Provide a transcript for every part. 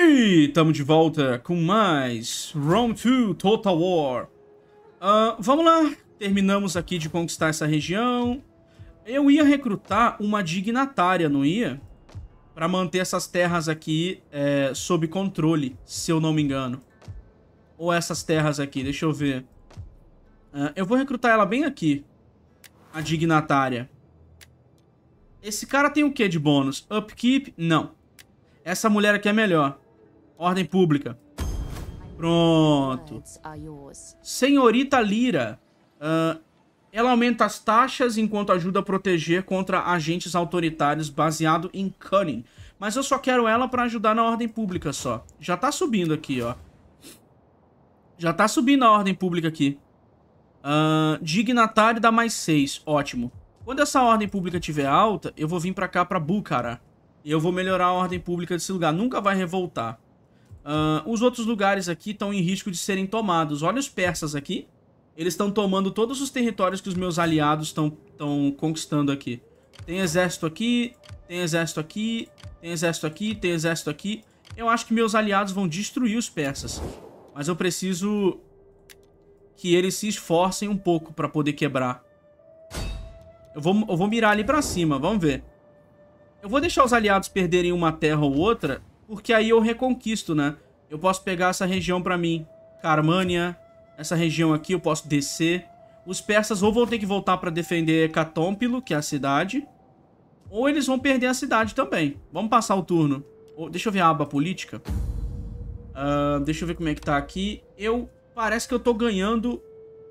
E estamos de volta com mais Round 2 Total War. Vamos lá, terminamos aqui de conquistar essa região. Eu ia recrutar uma dignatária, não ia? Para manter essas terras aqui sob controle, se eu não me engano. Ou essas terras aqui, deixa eu ver. Eu vou recrutar ela bem aqui, a dignatária. Esse cara tem o que de bônus? Upkeep? Não. Essa mulher aqui é melhor. Ordem pública. Pronto. Senhorita Lyra. Ela aumenta as taxas enquanto ajuda a proteger contra agentes autoritários baseado em Cunning. Mas eu só quero ela pra ajudar na ordem pública só. Já tá subindo aqui, ó. Já tá subindo a ordem pública aqui. Dignatário dá mais 6. Ótimo. Quando essa ordem pública estiver alta, eu vou vir pra cá, pra Bukhara. E eu vou melhorar a ordem pública desse lugar. Nunca vai revoltar. Os outros lugares aqui estão em risco de serem tomados. Olha os persas aqui. Eles estão tomando todos os territórios que os meus aliados estão conquistando aqui. Tem exército aqui, tem exército aqui, tem exército aqui, tem exército aqui. Eu acho que meus aliados vão destruir os persas. Mas eu preciso que eles se esforcem um pouco para poder quebrar. Eu vou mirar ali pra cima, vamos ver. Eu vou deixar os aliados perderem uma terra ou outra, porque aí eu reconquisto, né? Eu posso pegar essa região pra mim. Carmânia, essa região aqui eu posso descer. Os persas ou vão ter que voltar pra defender Hecatômpilo, que é a cidade, ou eles vão perder a cidade também. Vamos passar o turno. Deixa eu ver a aba política. Deixa eu ver como é que tá aqui. Parece que eu tô ganhando...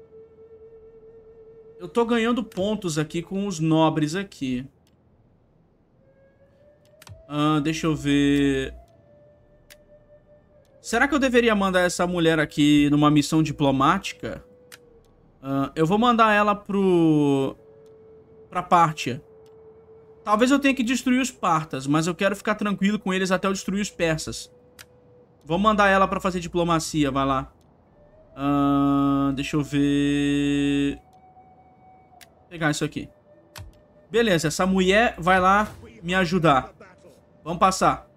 Eu tô ganhando pontos aqui com os nobres aqui. Deixa eu ver... Será que eu deveria mandar essa mulher aqui numa missão diplomática? Eu vou mandar ela pra Pártia. Talvez eu tenha que destruir os partas, mas eu quero ficar tranquilo com eles até eu destruir os persas. Vou mandar ela pra fazer diplomacia, vai lá. Deixa eu ver... Vou pegar isso aqui. Beleza, essa mulher vai lá me ajudar. Vamos passar.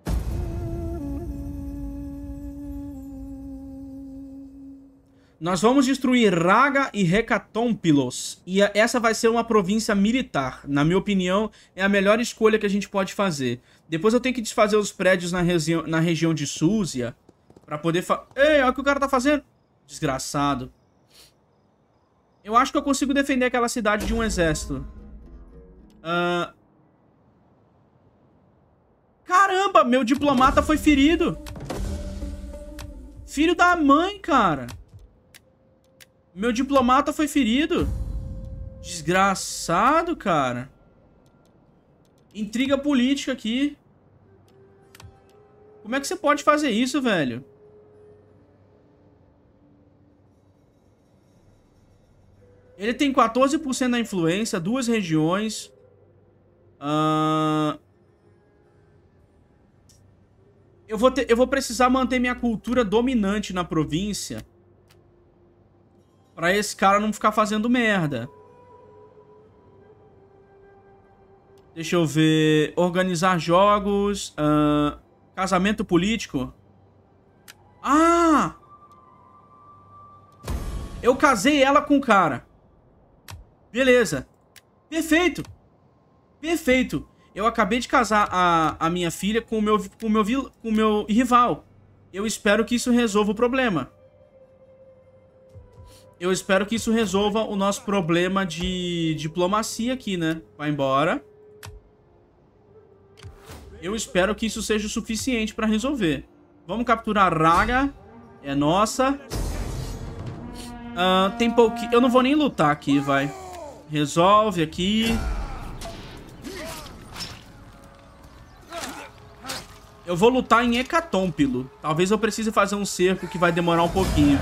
Nós vamos destruir Raga e Hecatômpilos. E essa vai ser uma província militar. Na minha opinião, é a melhor escolha que a gente pode fazer. Depois eu tenho que desfazer os prédios na região de Súzia. Pra poder... Ei, olha o que o cara tá fazendo. Desgraçado. Eu acho que eu consigo defender aquela cidade de um exército. Caramba, meu diplomata foi ferido. Filho da mãe, cara. Meu diplomata foi ferido. Desgraçado, cara. Intriga política aqui. Como é que você pode fazer isso, velho? Ele tem 14% da influência, 2 regiões. Eu vou precisar manter minha cultura dominante na província. Pra esse cara não ficar fazendo merda. Deixa eu ver. Organizar jogos. Casamento político. Eu casei ela com o cara. Beleza. Perfeito. Perfeito. Eu acabei de casar a minha filha com o meu rival. Eu espero que isso resolva o problema. Eu espero que isso resolva o nosso problema de diplomacia aqui, né? Vai embora. Eu espero que isso seja o suficiente pra resolver. Vamos capturar Raga. É nossa. Tem pouquinho... Eu não vou nem lutar aqui, vai. Resolve aqui. Eu vou lutar em Hecatômpilo. Talvez eu precise fazer um cerco que vai demorar um pouquinho.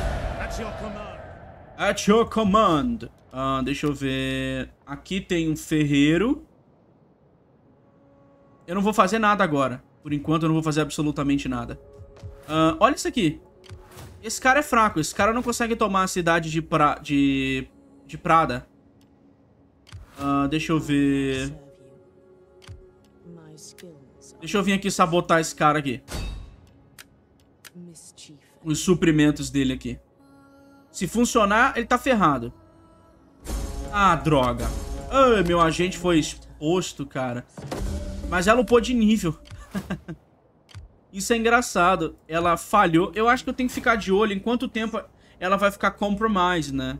At your command. Deixa eu ver. Aqui tem um ferreiro. Eu não vou fazer nada agora. Por enquanto eu não vou fazer absolutamente nada. Olha isso aqui. Esse cara é fraco. Esse cara não consegue tomar a cidade de Prada. Deixa eu ver. Deixa eu vir aqui sabotar esse cara aqui. os suprimentos dele aqui. Se funcionar, ele tá ferrado. Ah, droga. Ai, meu agente foi exposto, cara. Mas ela upou de nível. Isso é engraçado. Ela falhou. Eu acho que eu tenho que ficar de olho em quanto tempo ela vai ficar compromised, né?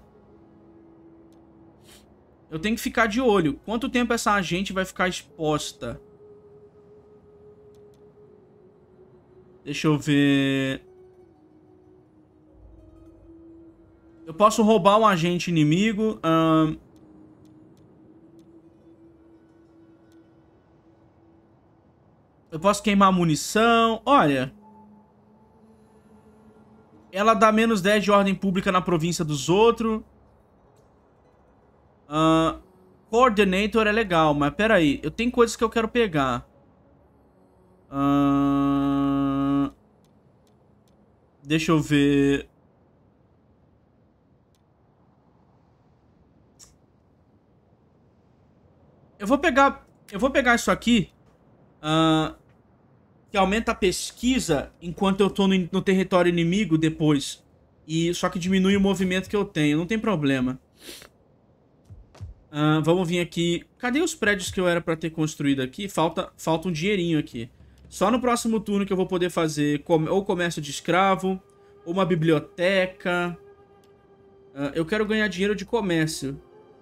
Eu tenho que ficar de olho. Quanto tempo essa agente vai ficar exposta? Deixa eu ver. Eu posso roubar um agente inimigo. Eu posso queimar munição. Olha. Ela dá menos 10 de ordem pública na província dos outros. Coordinator é legal, mas peraí. Eu tenho coisas que eu quero pegar. Deixa eu ver. Eu vou pegar isso aqui. Que aumenta a pesquisa enquanto eu tô no território inimigo depois. Só que diminui o movimento que eu tenho. Não tem problema. Vamos vir aqui. Cadê os prédios que eu era pra ter construído aqui? Falta um dinheirinho aqui. Só no próximo turno que eu vou poder fazer ou comércio de escravo, ou uma biblioteca. Eu quero ganhar dinheiro de comércio.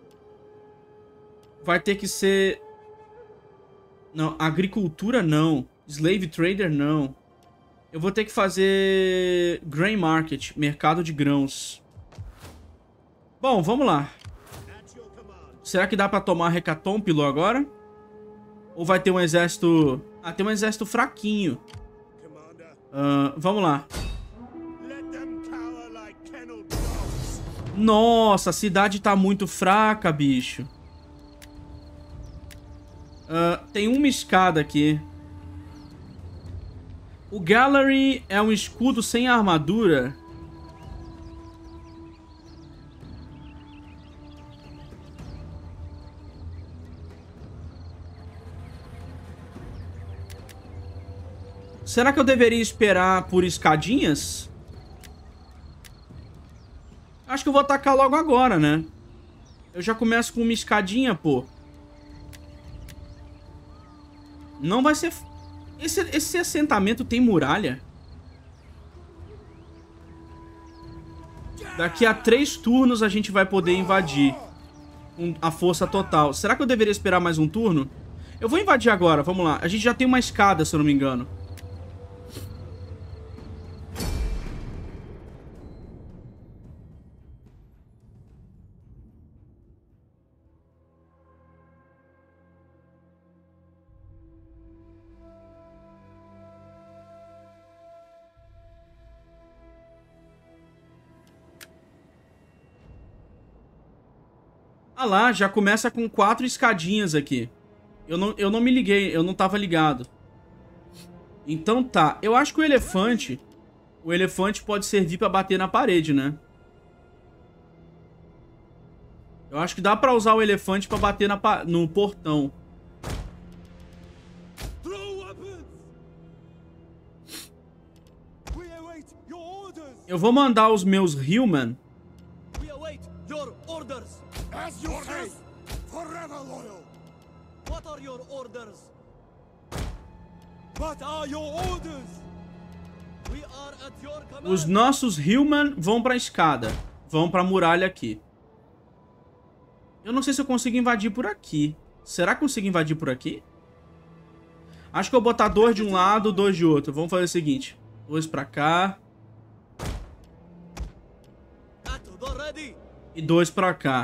Vai ter que ser... Não, agricultura não. Slave Trader não. Eu vou ter que fazer Grain Market, mercado de grãos. Bom, vamos lá. Será que dá pra tomar Hecatompilu agora? Ou vai ter um exército... Ah, tem um exército fraquinho. Vamos lá. Nossa, a cidade tá muito fraca, bicho. Tem uma escada aqui. O Gallery é um escudo sem armadura. Será que eu deveria esperar por escadinhas? Acho que eu vou atacar logo agora, né? Eu já começo com uma escadinha, pô. Não vai ser... Esse assentamento tem muralha? Daqui a 3 turnos a gente vai poder invadir com a força total. Será que eu deveria esperar mais um turno? Eu vou invadir agora, vamos lá. A gente já tem uma escada, se eu não me engano. Ah lá, já começa com 4 escadinhas aqui. Eu não me liguei, eu não tava ligado. Então tá, eu acho que o elefante pode servir pra bater na parede, né? Eu acho que dá pra usar o elefante pra bater no portão. Eu vou mandar os meus Hillman. As you say, forever loyal. What are your orders? What are your orders? We are at your command. Os nossos Hillman vão pra escada. Vão pra muralha aqui. Eu não sei se eu consigo invadir por aqui. Será que eu consigo invadir por aqui? Acho que eu vou botar 2 de um lado, 2 de outro. Vamos fazer o seguinte. 2 pra cá. E 2 pra cá.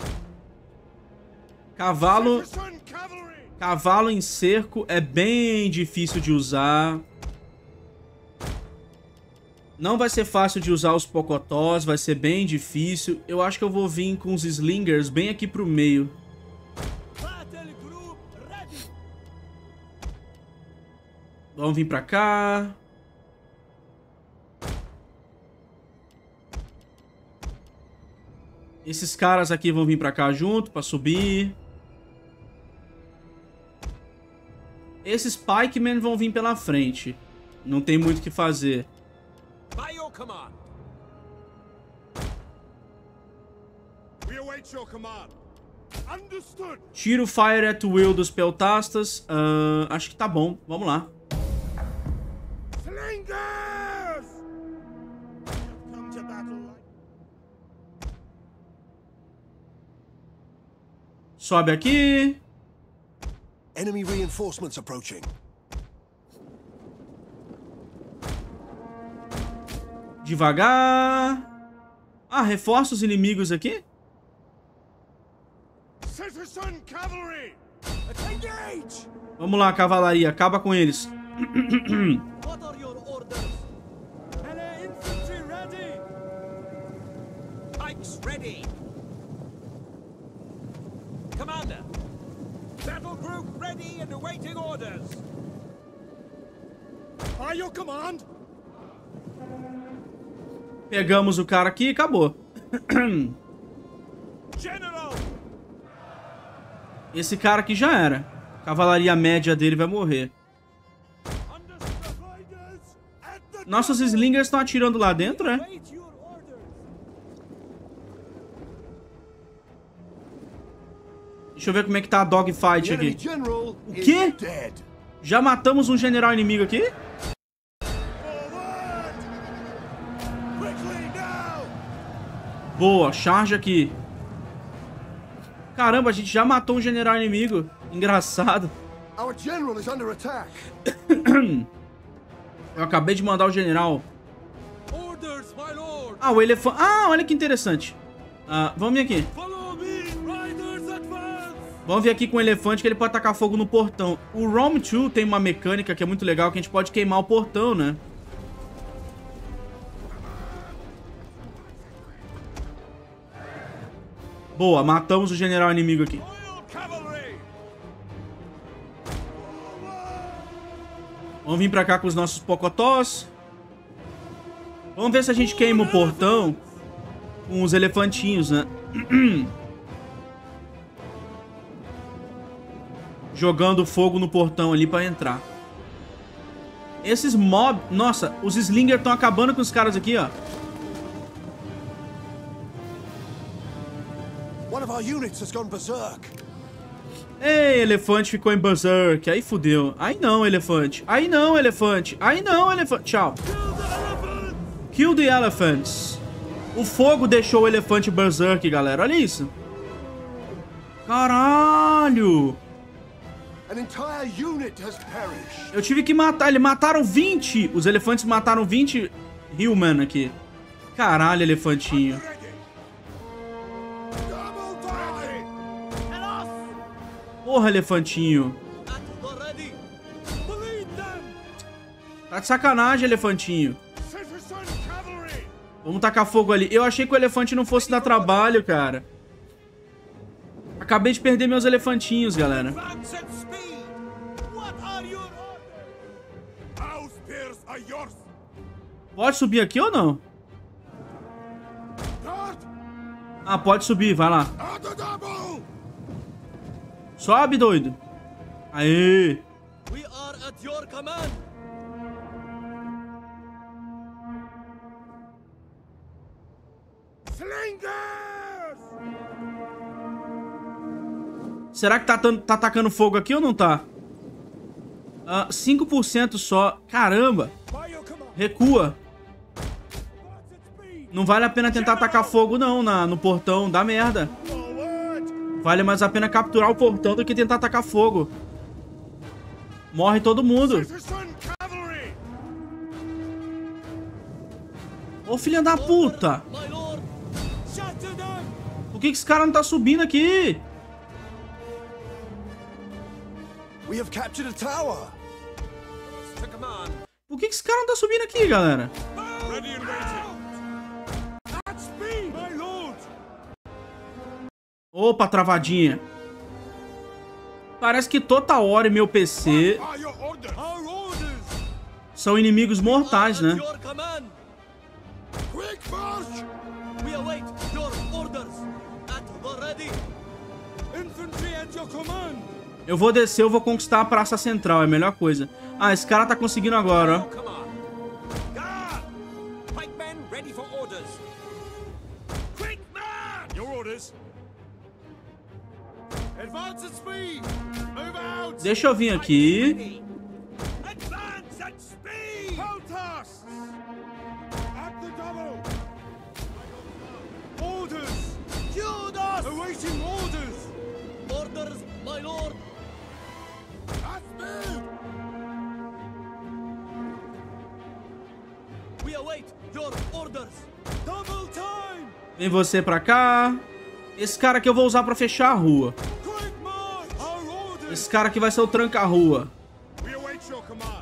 Cavalo em cerco é bem difícil de usar. Não vai ser fácil de usar os pocotós, vai ser bem difícil. Eu acho que eu vou vir com os slingers bem aqui pro meio. Vamos vir pra cá. Esses caras aqui vão vir pra cá junto, pra subir. Esses pikemen vão vir pela frente. Não tem muito o que fazer. your command. We await your command. Understood. Tiro Fire at Will dos Peltastas. Acho que tá bom. Vamos lá. Slingers! Come to battle. Sobe aqui. Enemy reinforcements approaching. Devagar. Ah, reforça os inimigos aqui. Citizen cavalry! Engage! Vamos lá, cavalaria. Acaba com eles. What are your orders? Infantry ready! Pikes ready! Commander! Battle group ready and awaiting orders! By your command! Pegamos o cara aqui e acabou. General! Esse cara aqui já era. A cavalaria média dele vai morrer. Nossos slingers estão atirando lá dentro, né? Deixa eu ver como é que tá a dogfight aqui. O quê? Já matamos um general inimigo aqui? Boa, charge aqui. Caramba, a gente já matou um general inimigo. Engraçado. Eu acabei de mandar o general. Ah, o elefante. Ah, olha que interessante. Vamos vir aqui. Vamos vir aqui com o elefante que ele pode tacar fogo no portão. O Rome 2 tem uma mecânica que é muito legal, que a gente pode queimar o portão, né? Boa, matamos o general inimigo aqui. Vamos vir pra cá com os nossos pocotós. Vamos ver se a gente queima o portão com os elefantinhos, né? Jogando fogo no portão ali pra entrar. Esses mob... Nossa, os slingers estão acabando com os caras aqui, ó. One of our units has gone berserk. Ei, elefante ficou em berserk. Aí fudeu. Aí não, elefante. Aí não, elefante. Aí não, elefante. Tchau. Kill the elephants. O fogo deixou o elefante berserk, galera. Olha isso. Caralho. An entire unit has perished. Eu tive que matar. Eles mataram 20. Os elefantes mataram 20 human aqui. Caralho, elefantinho. Porra, elefantinho. Tá de sacanagem, elefantinho. Vamos tacar fogo ali. Eu achei que o elefante não fosse dar trabalho, cara. Acabei de perder meus elefantinhos, galera. Pode subir aqui ou não? Ah, pode subir, vai lá. Sobe, doido. Aê. We are at your command. Slingers! Será que tá atacando fogo aqui ou não tá? 5% só. Caramba. Recua. Não vale a pena tentar atacar fogo não no portão. Dá merda. Vale mais a pena capturar o portão do que tentar atacar fogo. Morre todo mundo. Ô, filha da puta. Por que esse cara não tá subindo aqui? Por que esse cara não tá subindo aqui, galera? Opa, travadinha. Parece que Total War e meu PC são inimigos mortais, né? Eu vou descer, eu vou conquistar a Praça Central, é a melhor coisa. Ah, esse cara tá conseguindo agora, ó. Advance at speed. Move out. Deixa eu vir aqui. Advance at speed. Protests. At the double. Orders. Judas. Awaiting orders. Orders, my lord. At speed. We await your orders. Double time. Vem você pra cá. Esse cara que eu vou usar pra fechar a rua. Quick march. Our orders. Esse cara que vai ser o tranca-rua. We await your command.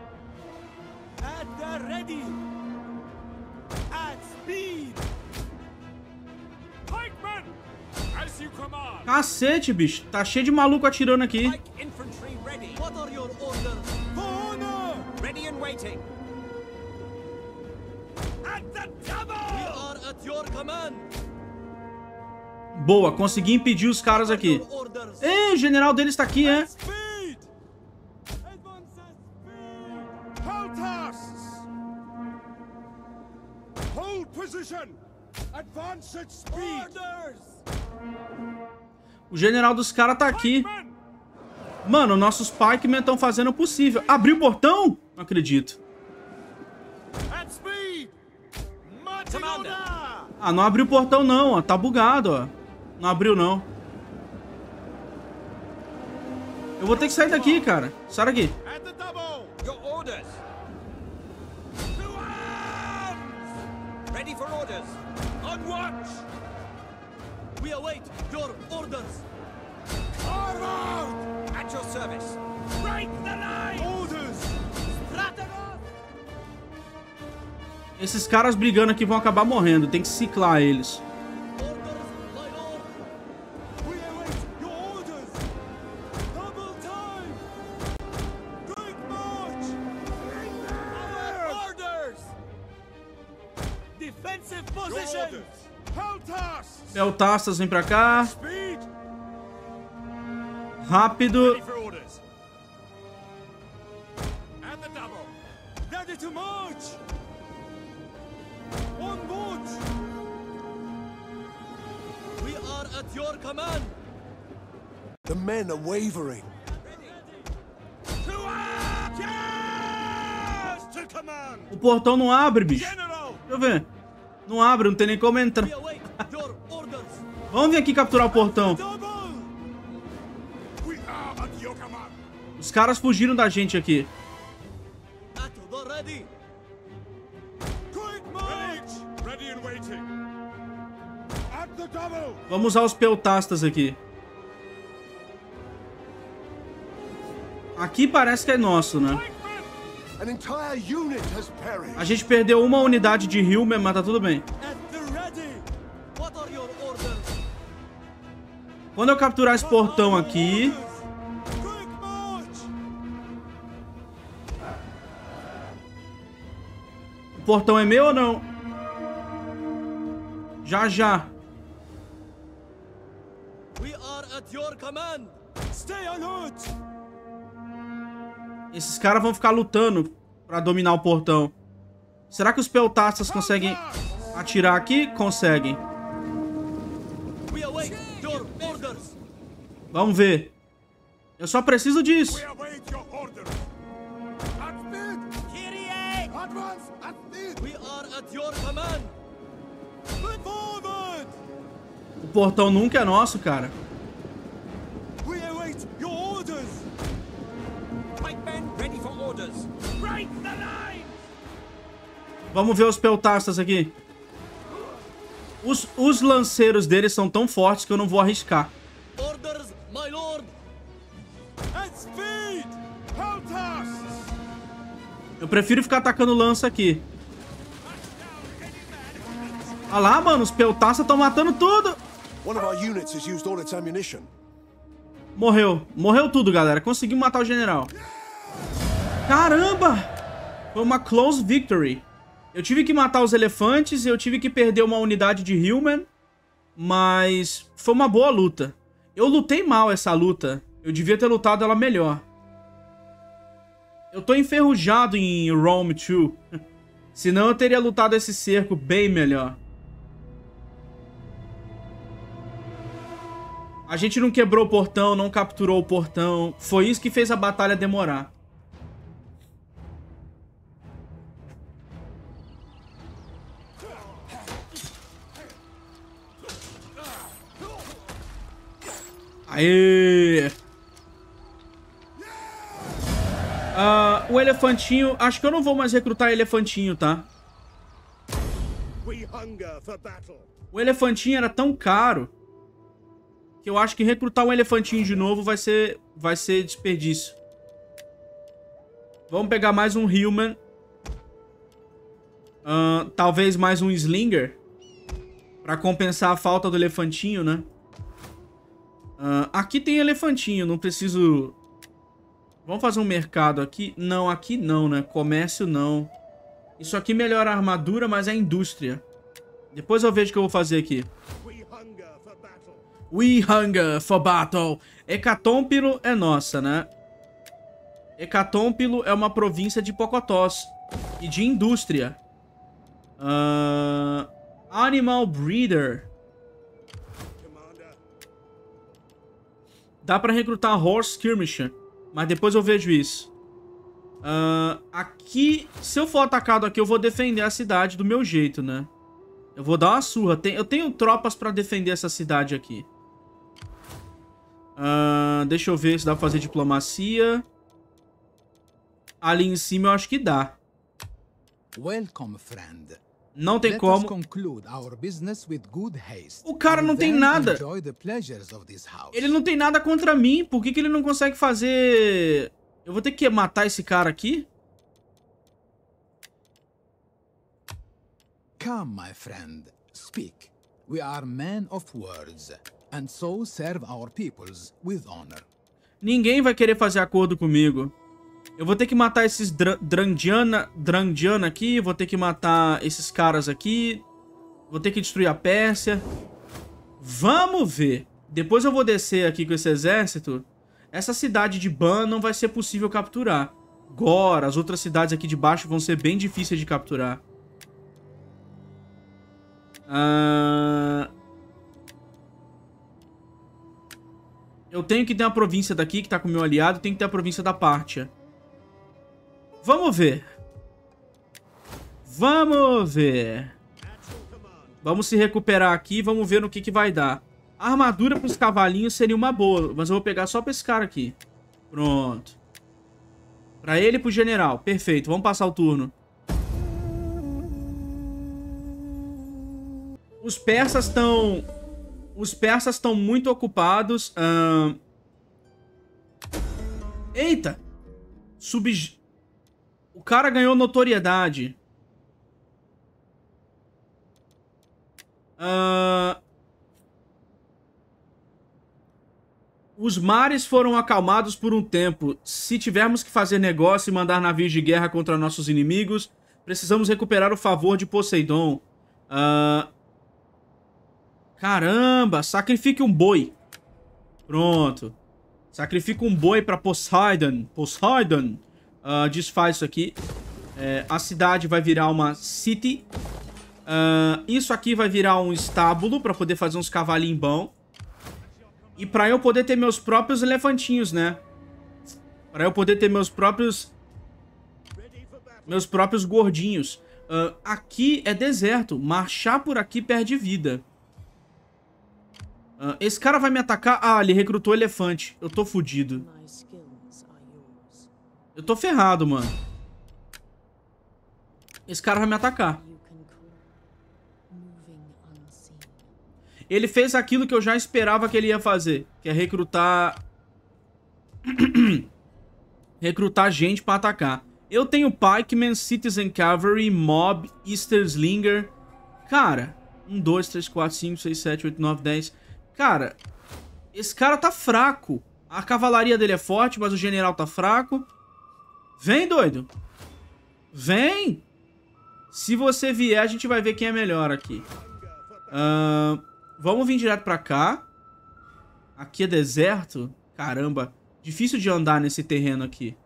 At the ready. At speed. Pikemen. As you command. Cacete, bicho. Tá cheio de maluco atirando aqui. Pike infantry ready. What are your orders? For honor. Ready and waiting. At the double. We are at your command. Boa, consegui impedir os caras aqui. Your orders. Ei, o general deles tá aqui, é? Speed. Advance at speed. Protests. Hold position. Advance at speed. Orders. O general dos caras tá aqui. Mano, nossos Pikemen estão fazendo o possível. Abriu o portão? Não acredito. At speed. Marching order. Ah, não abriu o portão não, ó. Tá bugado, ó. Não abriu, não. Eu vou ter que sair daqui, cara. Sai daqui. At the double. Your orders. To arms. Ready for orders. On watch. We await your orders. Carve out. At your service. Break the line. Orders. Stratenos. Esses caras brigando aqui vão acabar morrendo. Tem que ciclar eles. Orders, my lord. We await your orders. Double time. Quick march. Our orders. Defensive position. Peltas. Peltastas, vem pra cá. Speed. Rápido. Ready for orders. And the double. Ready to march. On board. We are at your command. The men are wavering. To arms! Yes! To command. O portão não abre, bicho. General. Deixa eu ver. Não abre, não tem nem como entrar. We await your orders. Vamos vir aqui capturar o portão. Double. We are at your command. Os caras fugiram da gente aqui. At the ready. Quick march. Ready and waiting. At the double. Vamos usar os peltastas aqui. Aqui parece que é nosso, né? An entire unit has perished. A gente perdeu uma unidade de Hillman, mas tá tudo bem. At the ready. What are your orders? Quando eu capturar esse portão aqui... Quick march. O portão é meu ou não? Já, já. We are at your command. Stay alert. Esses caras vão ficar lutando pra dominar o portão. Será que os peltastas conseguem atirar aqui? Conseguem. We await your orders. Vamos ver. Eu só preciso disso. We await your orders. At speed. Kyrie. Advance at speed. We are at your command. Forward. O portão nunca é nosso, cara. We await your orders. Pikemen ready for orders. Break the line. Vamos ver os peltastas aqui. Os lanceiros deles são tão fortes que eu não vou arriscar. Orders, my lord. At speed. Peltas. Eu prefiro ficar atacando lança aqui. Olha lá, mano, os peltastas estão matando tudo. One of our units has used all its ammunition. Morreu. Morreu tudo, galera. Conseguimos matar o general. Caramba! Foi uma close victory. Eu tive que matar os elefantes e eu tive que perder uma unidade de Hillman. Mas foi uma boa luta. Eu lutei mal essa luta. Eu devia ter lutado ela melhor. Eu tô enferrujado em Rome 2. Senão eu teria lutado esse cerco bem melhor. A gente não quebrou o portão, não capturou o portão. Foi isso que fez a batalha demorar. Aê! O elefantinho... Acho que eu não vou mais recrutar elefantinho, tá? O elefantinho era tão caro que eu acho que recrutar um elefantinho de novo vai ser desperdício. Vamos pegar mais um Human. Talvez mais um Slinger. Pra compensar a falta do elefantinho, né? Aqui tem elefantinho, não preciso... Vamos fazer um mercado aqui? Não, aqui não, né? Comércio não. Isso aqui melhora a armadura, mas é indústria. Depois eu vejo o que eu vou fazer aqui. We hunger for battle. Hecatômpilo é nossa, né? Hecatômpilo é uma província de Pocotós e de indústria. Animal Breeder. Dá pra recrutar Horse Skirmisher, mas depois eu vejo isso. Aqui, se eu for atacado aqui, eu vou defender a cidade do meu jeito, né? Eu vou dar uma surra. Eu tenho tropas pra defender essa cidade aqui. Deixa eu ver se dá pra fazer diplomacia. Ali em cima eu acho que dá. Welcome, friend. Não tem como. O cara não tem nada. Ele não tem nada contra mim. Por que ele não consegue fazer... Eu vou ter que matar esse cara aqui? Come, my friend. Speak. We are men of words, and so serve our peoples with honor. Ninguém vai querer fazer acordo comigo. Eu vou ter que matar esses Drandiana aqui. Vou ter que matar esses caras aqui. Vou ter que destruir a Pérsia. Vamos ver. Depois eu vou descer aqui com esse exército. Essa cidade de Ban não vai ser possível capturar. Agora, as outras cidades aqui de baixo vão ser bem difíceis de capturar. Eu tenho que ter uma província daqui que tá com o meu aliado. Tem que ter a província da Pártia. Vamos ver. Vamos ver. Vamos se recuperar aqui. Vamos ver no que vai dar. A armadura para os cavalinhos seria uma boa. Mas eu vou pegar só para esse cara aqui. Pronto. Para ele e pro general. Perfeito. Vamos passar o turno. Os persas estão... Os persas estão muito ocupados. Eita! O cara ganhou notoriedade. Os mares foram acalmados por um tempo. Se tivermos que fazer negócio e mandar navios de guerra contra nossos inimigos, precisamos recuperar o favor de Poseidon. Caramba, sacrifique um boi. Pronto. Sacrifica um boi para Poseidon. Poseidon. Desfaz isso aqui. A cidade vai virar uma city. Isso aqui vai virar um estábulo para poder fazer uns cavalinhos bons. E para eu poder ter meus próprios elefantinhos, né? Para eu poder ter meus próprios gordinhos. Aqui é deserto. Marchar por aqui perde vida. Esse cara vai me atacar. Ele recrutou elefante. Eu tô fudido. Eu tô ferrado, mano. Esse cara vai me atacar. Ele fez aquilo que eu já esperava que ele ia fazer. Que é recrutar... recrutar gente pra atacar. Eu tenho Pikeman, Citizen Cavalry, Mob, Easter Slinger. Cara, 1, 2, 3, 4, 5, 6, 7, 8, 9, 10. Cara, esse cara tá fraco. A cavalaria dele é forte, mas o general tá fraco. Vem, doido. Vem. Se você vier, a gente vai ver quem é melhor aqui. Vamos vir direto pra cá. Aqui é deserto. Caramba. Difícil de andar nesse terreno aqui.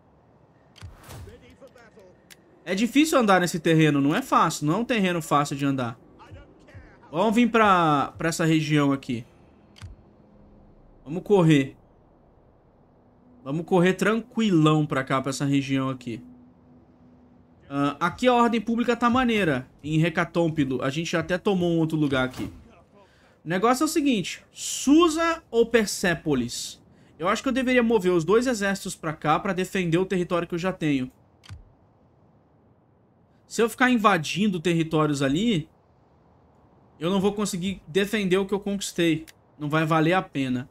É difícil andar nesse terreno. Não é fácil. Não é um terreno fácil de andar. Vamos vir pra essa região aqui. Vamos correr. Vamos correr tranquilão pra cá, pra essa região aqui. Aqui a ordem pública tá maneira. Em Hecatómpilo. A gente até tomou um outro lugar aqui. O negócio é o seguinte. Susa ou Persépolis? Eu acho que eu deveria mover os 2 exércitos pra cá pra defender o território que eu já tenho. Se eu ficar invadindo territórios ali, eu não vou conseguir defender o que eu conquistei. Não vai valer a pena.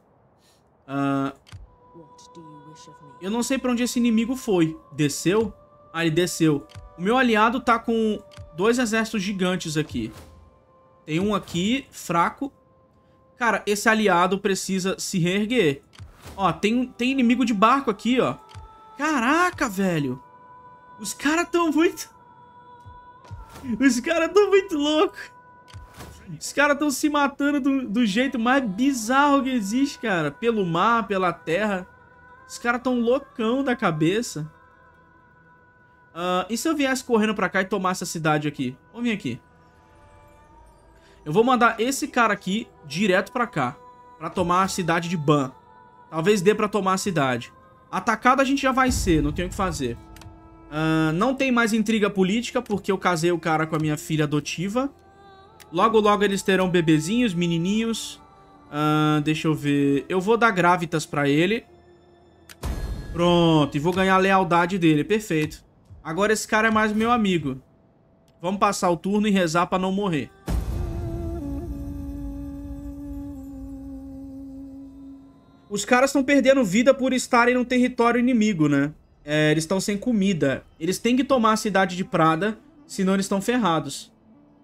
Eu não sei pra onde esse inimigo foi. Desceu? Ah, ele desceu. O meu aliado tá com 2 exércitos gigantes aqui. Tem um aqui, fraco. Cara, esse aliado precisa se reerguer. Ó, tem inimigo de barco aqui, ó. Caraca, velho. Os caras tão muito... Os caras tão muito loucos. Os caras tão se matando do jeito mais bizarro que existe, cara. Pelo mar, pela terra. Os caras tão loucão da cabeça. E se eu viesse correndo pra cá e tomasse a cidade aqui? Vamos vir aqui. Eu vou mandar esse cara aqui direto pra cá. Pra tomar a cidade de Ban. Talvez dê pra tomar a cidade. Atacado a gente já vai ser, não tem o que fazer. Não tem mais intriga política, porque eu casei o cara com a minha filha adotiva. Logo, logo eles terão bebezinhos, menininhos. Deixa eu ver. Eu vou dar Gravitas pra ele. Pronto, e vou ganhar a lealdade dele, perfeito. Agora esse cara é mais meu amigo. Vamos passar o turno e rezar pra não morrer. Os caras estão perdendo vida por estarem no território inimigo, né? Eles estão sem comida. Eles têm que tomar a cidade de Prada, senão eles estão ferrados.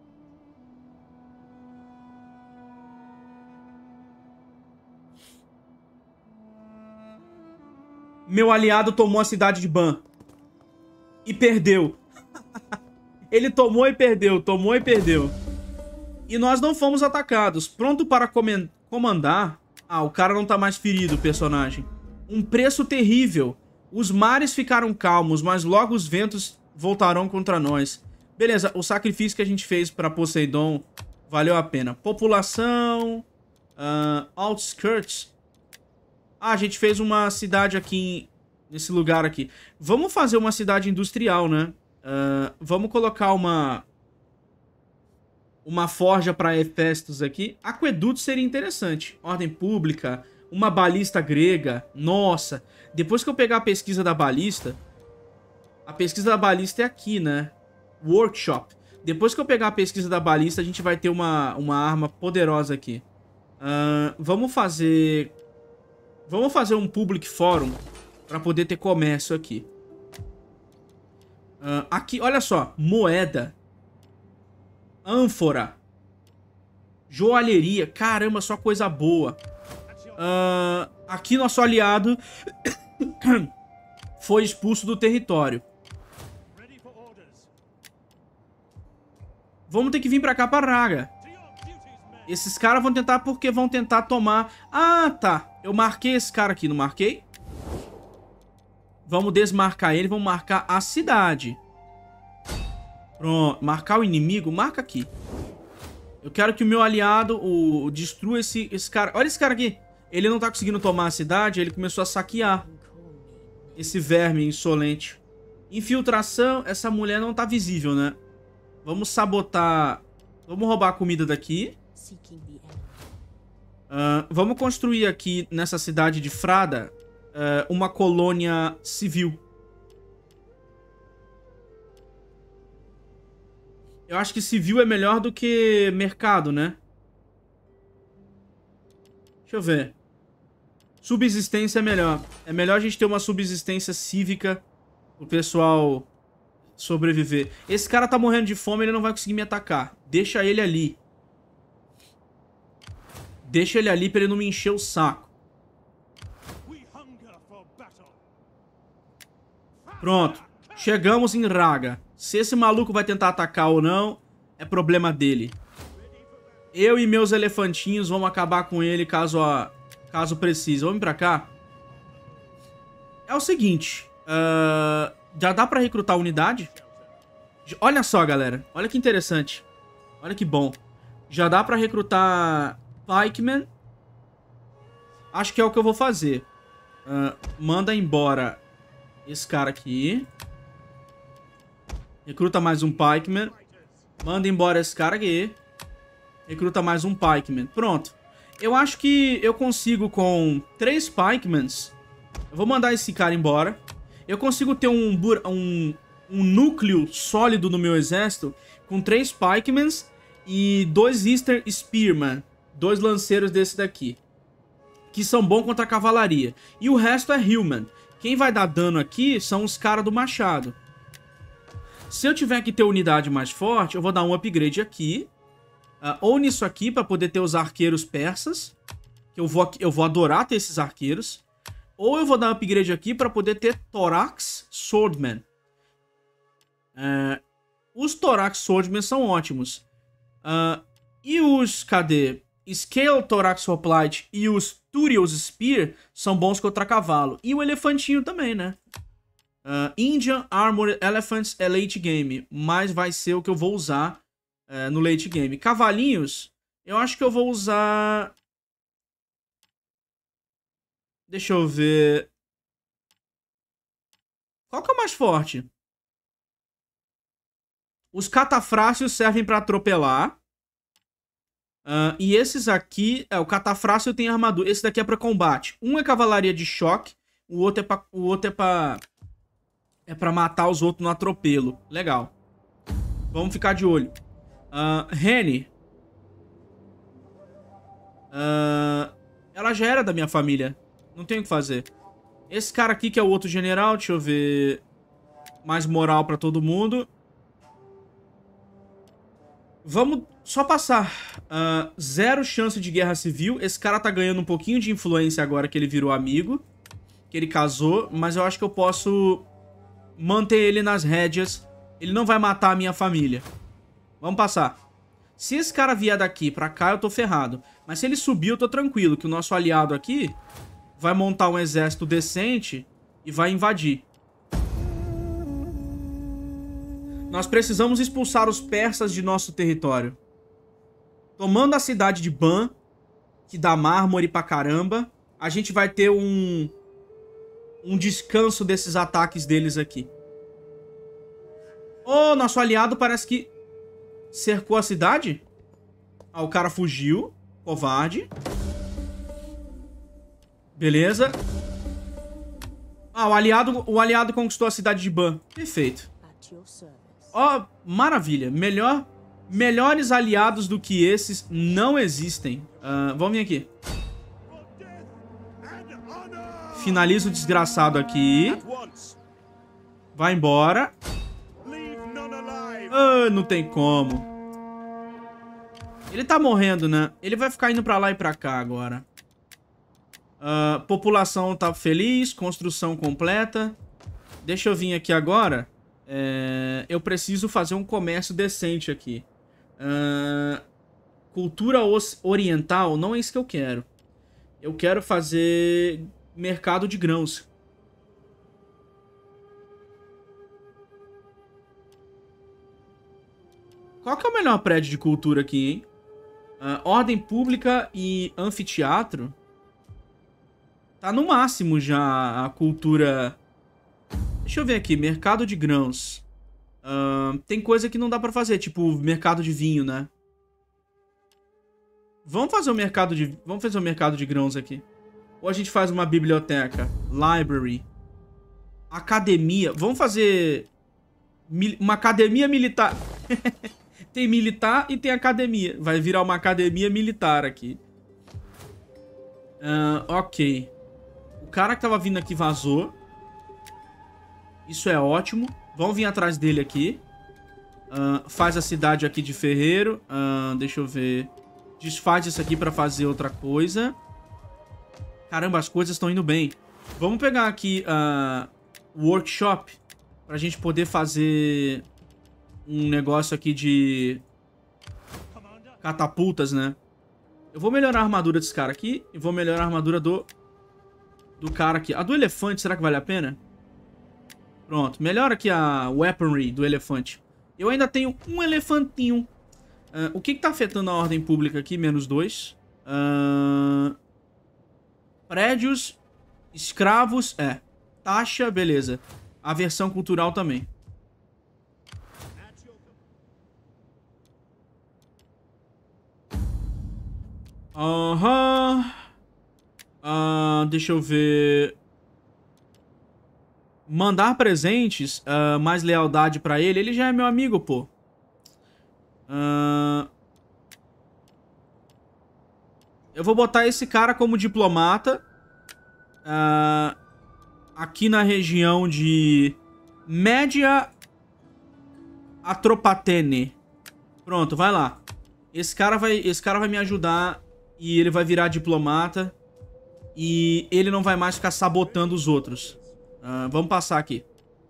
Meu aliado tomou a cidade de Ban. E perdeu. Ele tomou e perdeu, tomou e perdeu. E nós não fomos atacados. Pronto para comandar... Ah, o cara não tá mais ferido, o personagem. Um preço terrível. Os mares ficaram calmos, mas logo os ventos voltarão contra nós. Beleza, o sacrifício que a gente fez pra Poseidon valeu a pena. População... outskirts. Ah, a gente fez uma cidade aqui, nesse lugar aqui. Vamos fazer uma cidade industrial, né? Vamos colocar uma forja para Hefestos aqui. Aqueduto seria interessante. Ordem pública, uma balista grega. Nossa, depois que eu pegar a pesquisa da balista... A pesquisa da balista é aqui, né? Workshop. Depois que eu pegar a pesquisa da balista, a gente vai ter uma arma poderosa aqui. Vamos fazer um public forum para poder ter comércio aqui. Aqui, olha só. Moeda. Ânfora. Joalheria. Caramba, só coisa boa. Aqui nosso aliado foi expulso do território. Vamos ter que vir pra cá, pra Raga. Esses caras vão tentar porque vão tentar tomar... Ah, tá. Eu marquei esse cara aqui, não marquei? Vamos desmarcar ele, vamos marcar a cidade. Pronto. Marcar o inimigo, marca aqui. Eu quero que o meu aliado destrua esse cara. Olha esse cara aqui. Ele não tá conseguindo tomar a cidade, ele começou a saquear. Esse verme insolente. Infiltração, essa mulher não tá visível, né? Vamos sabotar... Vamos roubar a comida daqui. Vamos construir aqui nessa cidade de Frada uma colônia civil. Eu acho que civil é melhor do que mercado, né? Deixa eu ver. Subsistência é melhor. É melhor a gente ter uma subsistência cívica pro pessoal sobreviver. Esse cara tá morrendo de fome, ele não vai conseguir me atacar. Deixa ele ali. Deixa ele ali pra ele não me encher o saco. Pronto. Chegamos em Raga. Se esse maluco vai tentar atacar ou não, é problema dele. Eu e meus elefantinhos vamos acabar com ele caso precise. Vamos pra cá. É o seguinte. Já dá pra recrutar unidade? Olha só, galera. Olha que interessante. Olha que bom. Já dá pra recrutar Pikeman. Acho que é o que eu vou fazer. Manda embora esse cara aqui. Recruta mais um pikeman. Manda embora esse cara aqui. Recruta mais um pikeman. Pronto. Eu acho que eu consigo com 3 pikemans. Eu vou mandar esse cara embora. Eu consigo ter um núcleo sólido no meu exército com 3 pikemans e 2 Eastern Spearmen. 2 lanceiros desse daqui. Que são bons contra a cavalaria. E o resto é Hillman. Quem vai dar dano aqui são os caras do machado. Se eu tiver que ter unidade mais forte, eu vou dar um upgrade aqui. Ou nisso aqui, para poder ter os arqueiros persas. Que eu vou adorar ter esses arqueiros. Ou eu vou dar um upgrade aqui para poder ter Thorax Swordman. Os Thorax Swordmen são ótimos. E os, cadê? Scale Thorax Hoplite e os Turiel's Spear são bons contra cavalo. E o elefantinho também, né? Indian Armored Elephants é late game, mas vai ser o que eu vou usar no late game. Cavalinhos, eu acho que eu vou usar... Deixa eu ver... Qual que é o mais forte? Os catafrácios servem pra atropelar. E esses aqui... o catafrácio tem armadura. Esse daqui é pra combate. Um é cavalaria de choque. O outro é pra matar os outros no atropelo. Legal. Vamos ficar de olho. Henny. Ela já era da minha família. Não tem o que fazer. Esse cara aqui que é o outro general. Deixa eu ver. Mais moral pra todo mundo. Vamos só passar. 0 chance de guerra civil. Esse cara tá ganhando um pouquinho de influência agora que ele virou amigo. Que ele casou. Mas eu acho que eu posso manter ele nas rédeas. Ele não vai matar a minha família. Vamos passar. Se esse cara vier daqui pra cá, eu tô ferrado. Mas se ele subir, eu tô tranquilo. Que o nosso aliado aqui vai montar um exército decente e vai invadir. Nós precisamos expulsar os persas de nosso território. Tomando a cidade de Ban, que dá mármore pra caramba, a gente vai ter um descanso desses ataques deles aqui. Nosso aliado parece que cercou a cidade. O cara fugiu. Covarde. Beleza. O aliado conquistou a cidade de Ban. Perfeito. Maravilha. Melhores aliados do que esses não existem. Vamos vir aqui. Finaliza o desgraçado aqui. Vai embora. Não tem como. Ele tá morrendo, né? Ele vai ficar indo pra lá e pra cá agora. População tá feliz. Construção completa. Deixa eu vir aqui agora. Eu preciso fazer um comércio decente aqui. Cultura oriental, não é isso que eu quero. Eu quero fazer mercado de grãos. Qual que é o melhor prédio de cultura aqui, hein? Ordem pública e anfiteatro. Tá no máximo já a cultura... Deixa eu ver aqui, mercado de grãos. Tem coisa que não dá pra fazer, tipo mercado de vinho, né? Vamos fazer o mercado de grãos aqui. Ou a gente faz uma biblioteca. Library. Academia. Vamos fazer uma academia militar. Tem militar e tem academia. Vai virar uma academia militar aqui. Ok. O cara que tava vindo aqui vazou. Isso é ótimo. Vamos vir atrás dele aqui. Faz a cidade aqui de ferreiro. Deixa eu ver. Desfaz isso aqui pra fazer outra coisa. Caramba, as coisas estão indo bem. Vamos pegar aqui o workshop. Pra gente poder fazer um negócio aqui de catapultas, né? Eu vou melhorar a armadura desse cara aqui. E vou melhorar a armadura do cara aqui. A do elefante, será que vale a pena? Pronto, melhora aqui a weaponry do elefante. Eu ainda tenho um elefantinho. O que tá afetando a ordem pública aqui? -2. Prédios, escravos, taxa, beleza. Aversão cultural também. Aham. Deixa eu ver. Mandar presentes, mais lealdade pra ele. Ele já é meu amigo, pô. Eu vou botar esse cara como diplomata. Aqui na região de Média Atropatene. Pronto, vai lá. Esse cara vai me ajudar e ele vai virar diplomata. E ele não vai mais ficar sabotando os outros. Vamos passar aqui.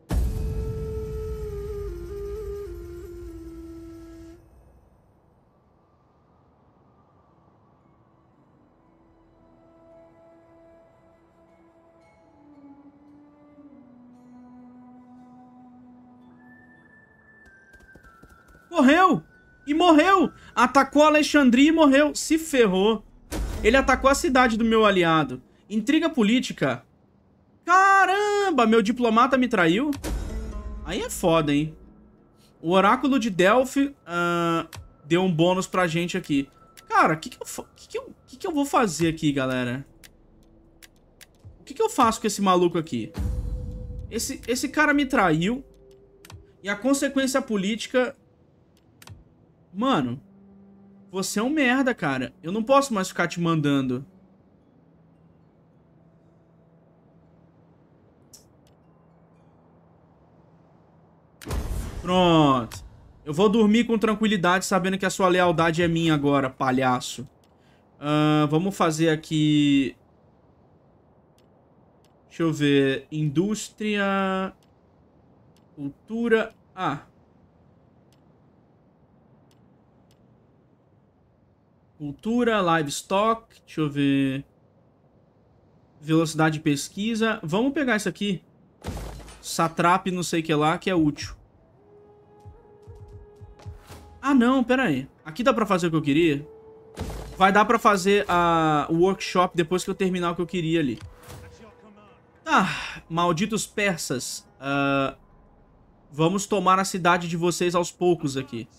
Morreu! E morreu! Atacou Alexandria e morreu. Se ferrou. Ele atacou a cidade do meu aliado. Intriga política. Caramba, meu diplomata me traiu? Aí é foda, hein? O oráculo de Delphi deu um bônus pra gente aqui. Cara, o que eu vou fazer aqui, galera? O que eu faço com esse maluco aqui? Esse cara me traiu. E a consequência política... Mano, você é um merda, cara. Eu não posso mais ficar te mandando. Pronto. Eu vou dormir com tranquilidade sabendo que a sua lealdade é minha agora, palhaço. Vamos fazer aqui... Deixa eu ver. Indústria... Cultura... Cultura, livestock, deixa eu ver. Velocidade de pesquisa. Vamos pegar isso aqui. Satrap, não sei o que lá, que é útil. Ah, não, pera aí. Aqui dá pra fazer o que eu queria? Vai dar pra fazer o workshop depois que eu terminar o que eu queria ali. Tá, malditos persas. Vamos tomar a cidade de vocês aos poucos aqui.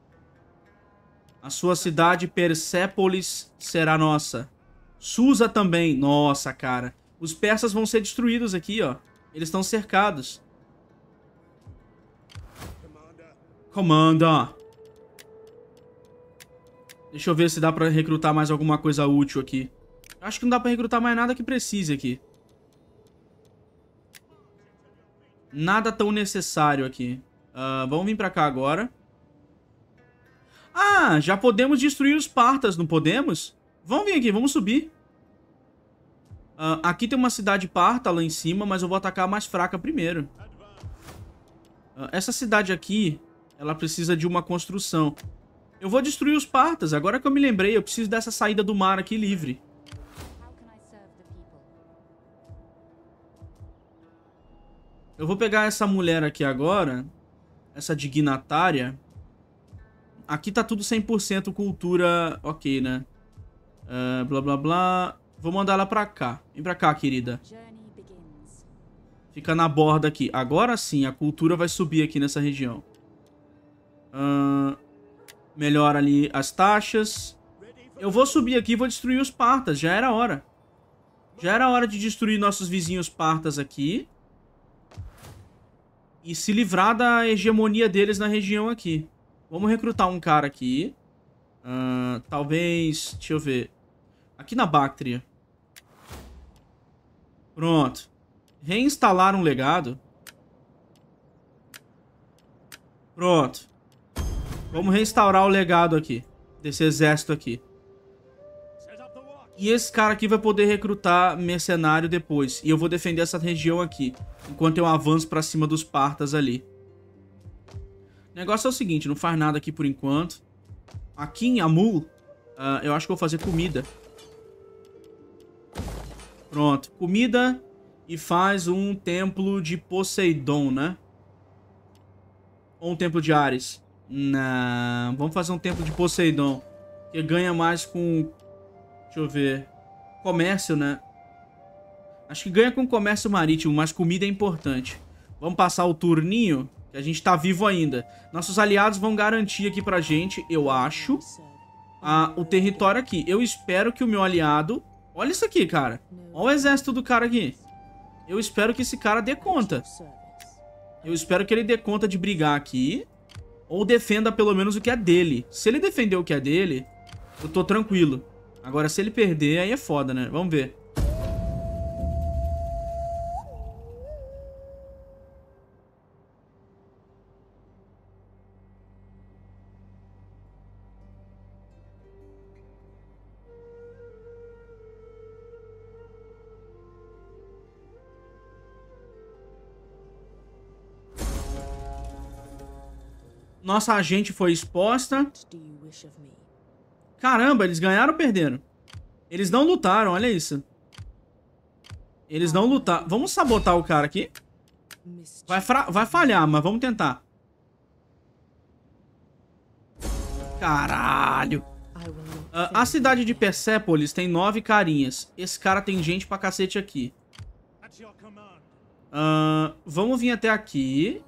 A sua cidade, Persépolis, será nossa. Susa também. Nossa, cara. Os persas vão ser destruídos aqui, ó. Eles estão cercados. Comanda. Deixa eu ver se dá pra recrutar mais alguma coisa útil aqui. Acho que não dá pra recrutar mais nada que precise aqui. Nada tão necessário aqui. Vamos vir pra cá agora. Ah, já podemos destruir os partas, não podemos? Vamos vir aqui, vamos subir. Aqui tem uma cidade parta lá em cima, mas eu vou atacar a mais fraca primeiro. Essa cidade aqui, ela precisa de uma construção. Eu vou destruir os partas, agora que eu me lembrei, eu preciso dessa saída do mar aqui livre. Eu vou pegar essa mulher aqui agora, essa dignatária. Aqui tá tudo 100% cultura, ok, né? Blá, blá, blá. Vou mandar ela pra cá. Vem pra cá, querida. Fica na borda aqui. Agora sim, a cultura vai subir aqui nessa região. Melhora ali as taxas. Eu vou subir aqui e vou destruir os partas. Já era hora. Já era hora de destruir nossos vizinhos partas aqui. E se livrar da hegemonia deles na região aqui. Vamos recrutar um cara aqui. Talvez... Deixa eu ver. Aqui na Bactria. Pronto. Reinstalar um legado. Pronto. Vamos restaurar o legado aqui. Desse exército aqui. E esse cara aqui vai poder recrutar mercenário depois. E eu vou defender essa região aqui. Enquanto eu avanço pra cima dos partas ali. O negócio é o seguinte, não faz nada aqui por enquanto. Aqui em Amul, eu acho que eu vou fazer comida. Pronto, comida e faz um templo de Poseidon, né? Ou um templo de Ares. Não, vamos fazer um templo de Poseidon. Que ganha mais com... Deixa eu ver. Comércio, né? Acho que ganha com comércio marítimo, mas comida é importante. Vamos passar o turninho, que a gente tá vivo ainda. Nossos aliados vão garantir aqui pra gente, eu acho, o território aqui. Eu espero que o meu aliado... Olha isso aqui, cara. Olha o exército do cara aqui. Eu espero que esse cara dê conta. Eu espero que ele dê conta de brigar aqui. Ou defenda pelo menos o que é dele. Se ele defender o que é dele, eu tô tranquilo. Agora, se ele perder, aí é foda, né? Vamos ver. Nossa agente foi exposta. Caramba, eles ganharam ou perderam? Eles não lutaram, olha isso. Eles não lutaram. Vamos sabotar o cara aqui. Vai falhar, mas vamos tentar. Caralho. A cidade de Persépolis tem 9 carinhas. Esse cara tem gente pra cacete aqui. Vamos vir até aqui.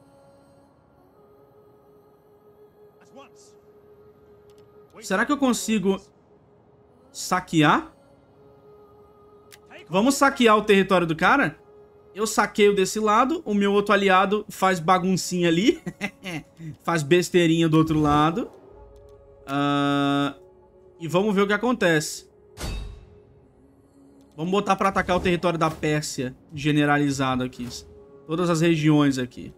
Será que eu consigo saquear? Vamos saquear o território do cara? Eu saqueio desse lado. O meu outro aliado faz baguncinha ali. Faz besteirinha do outro lado. E vamos ver o que acontece. Vamos botar pra atacar o território da Pérsia generalizado aqui. Todas as regiões aqui.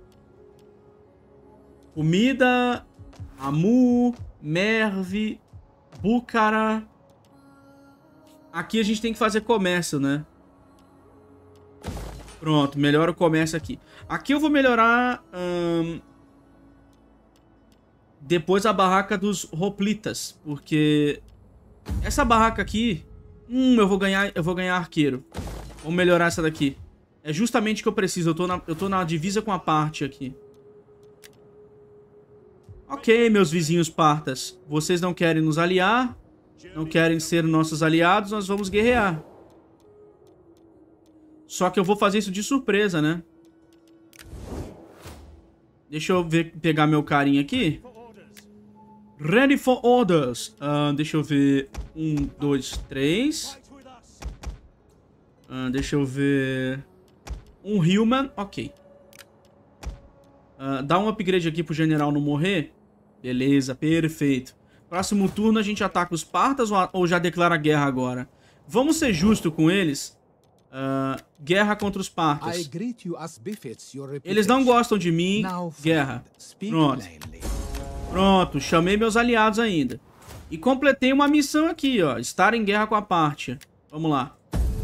Comida... Amu... Merv, Búcara. Aqui a gente tem que fazer comércio, né? Pronto, melhora o comércio aqui. Aqui eu vou melhorar depois a barraca dos Hoplitas, porque essa barraca aqui, eu vou ganhar arqueiro. Vamos melhorar essa daqui. É justamente o que eu preciso. Eu tô na divisa com a parte aqui. Ok, meus vizinhos partas. Vocês não querem nos aliar? Não querem ser nossos aliados? Nós vamos guerrear. Só que eu vou fazer isso de surpresa, né? Deixa eu pegar meu carinha aqui. Ready for orders. Deixa eu ver. 1, 2, 3. Deixa eu ver. Um Human. Ok. Dá um upgrade aqui pro general não morrer. Beleza, perfeito. Próximo turno a gente ataca os partas ou já declara guerra agora? Vamos ser justos com eles. Guerra contra os partas. Eles não gostam de mim. Guerra. Pronto. Pronto, chamei meus aliados ainda. E completei uma missão aqui, ó. Estar em guerra com a Pártia. Vamos lá.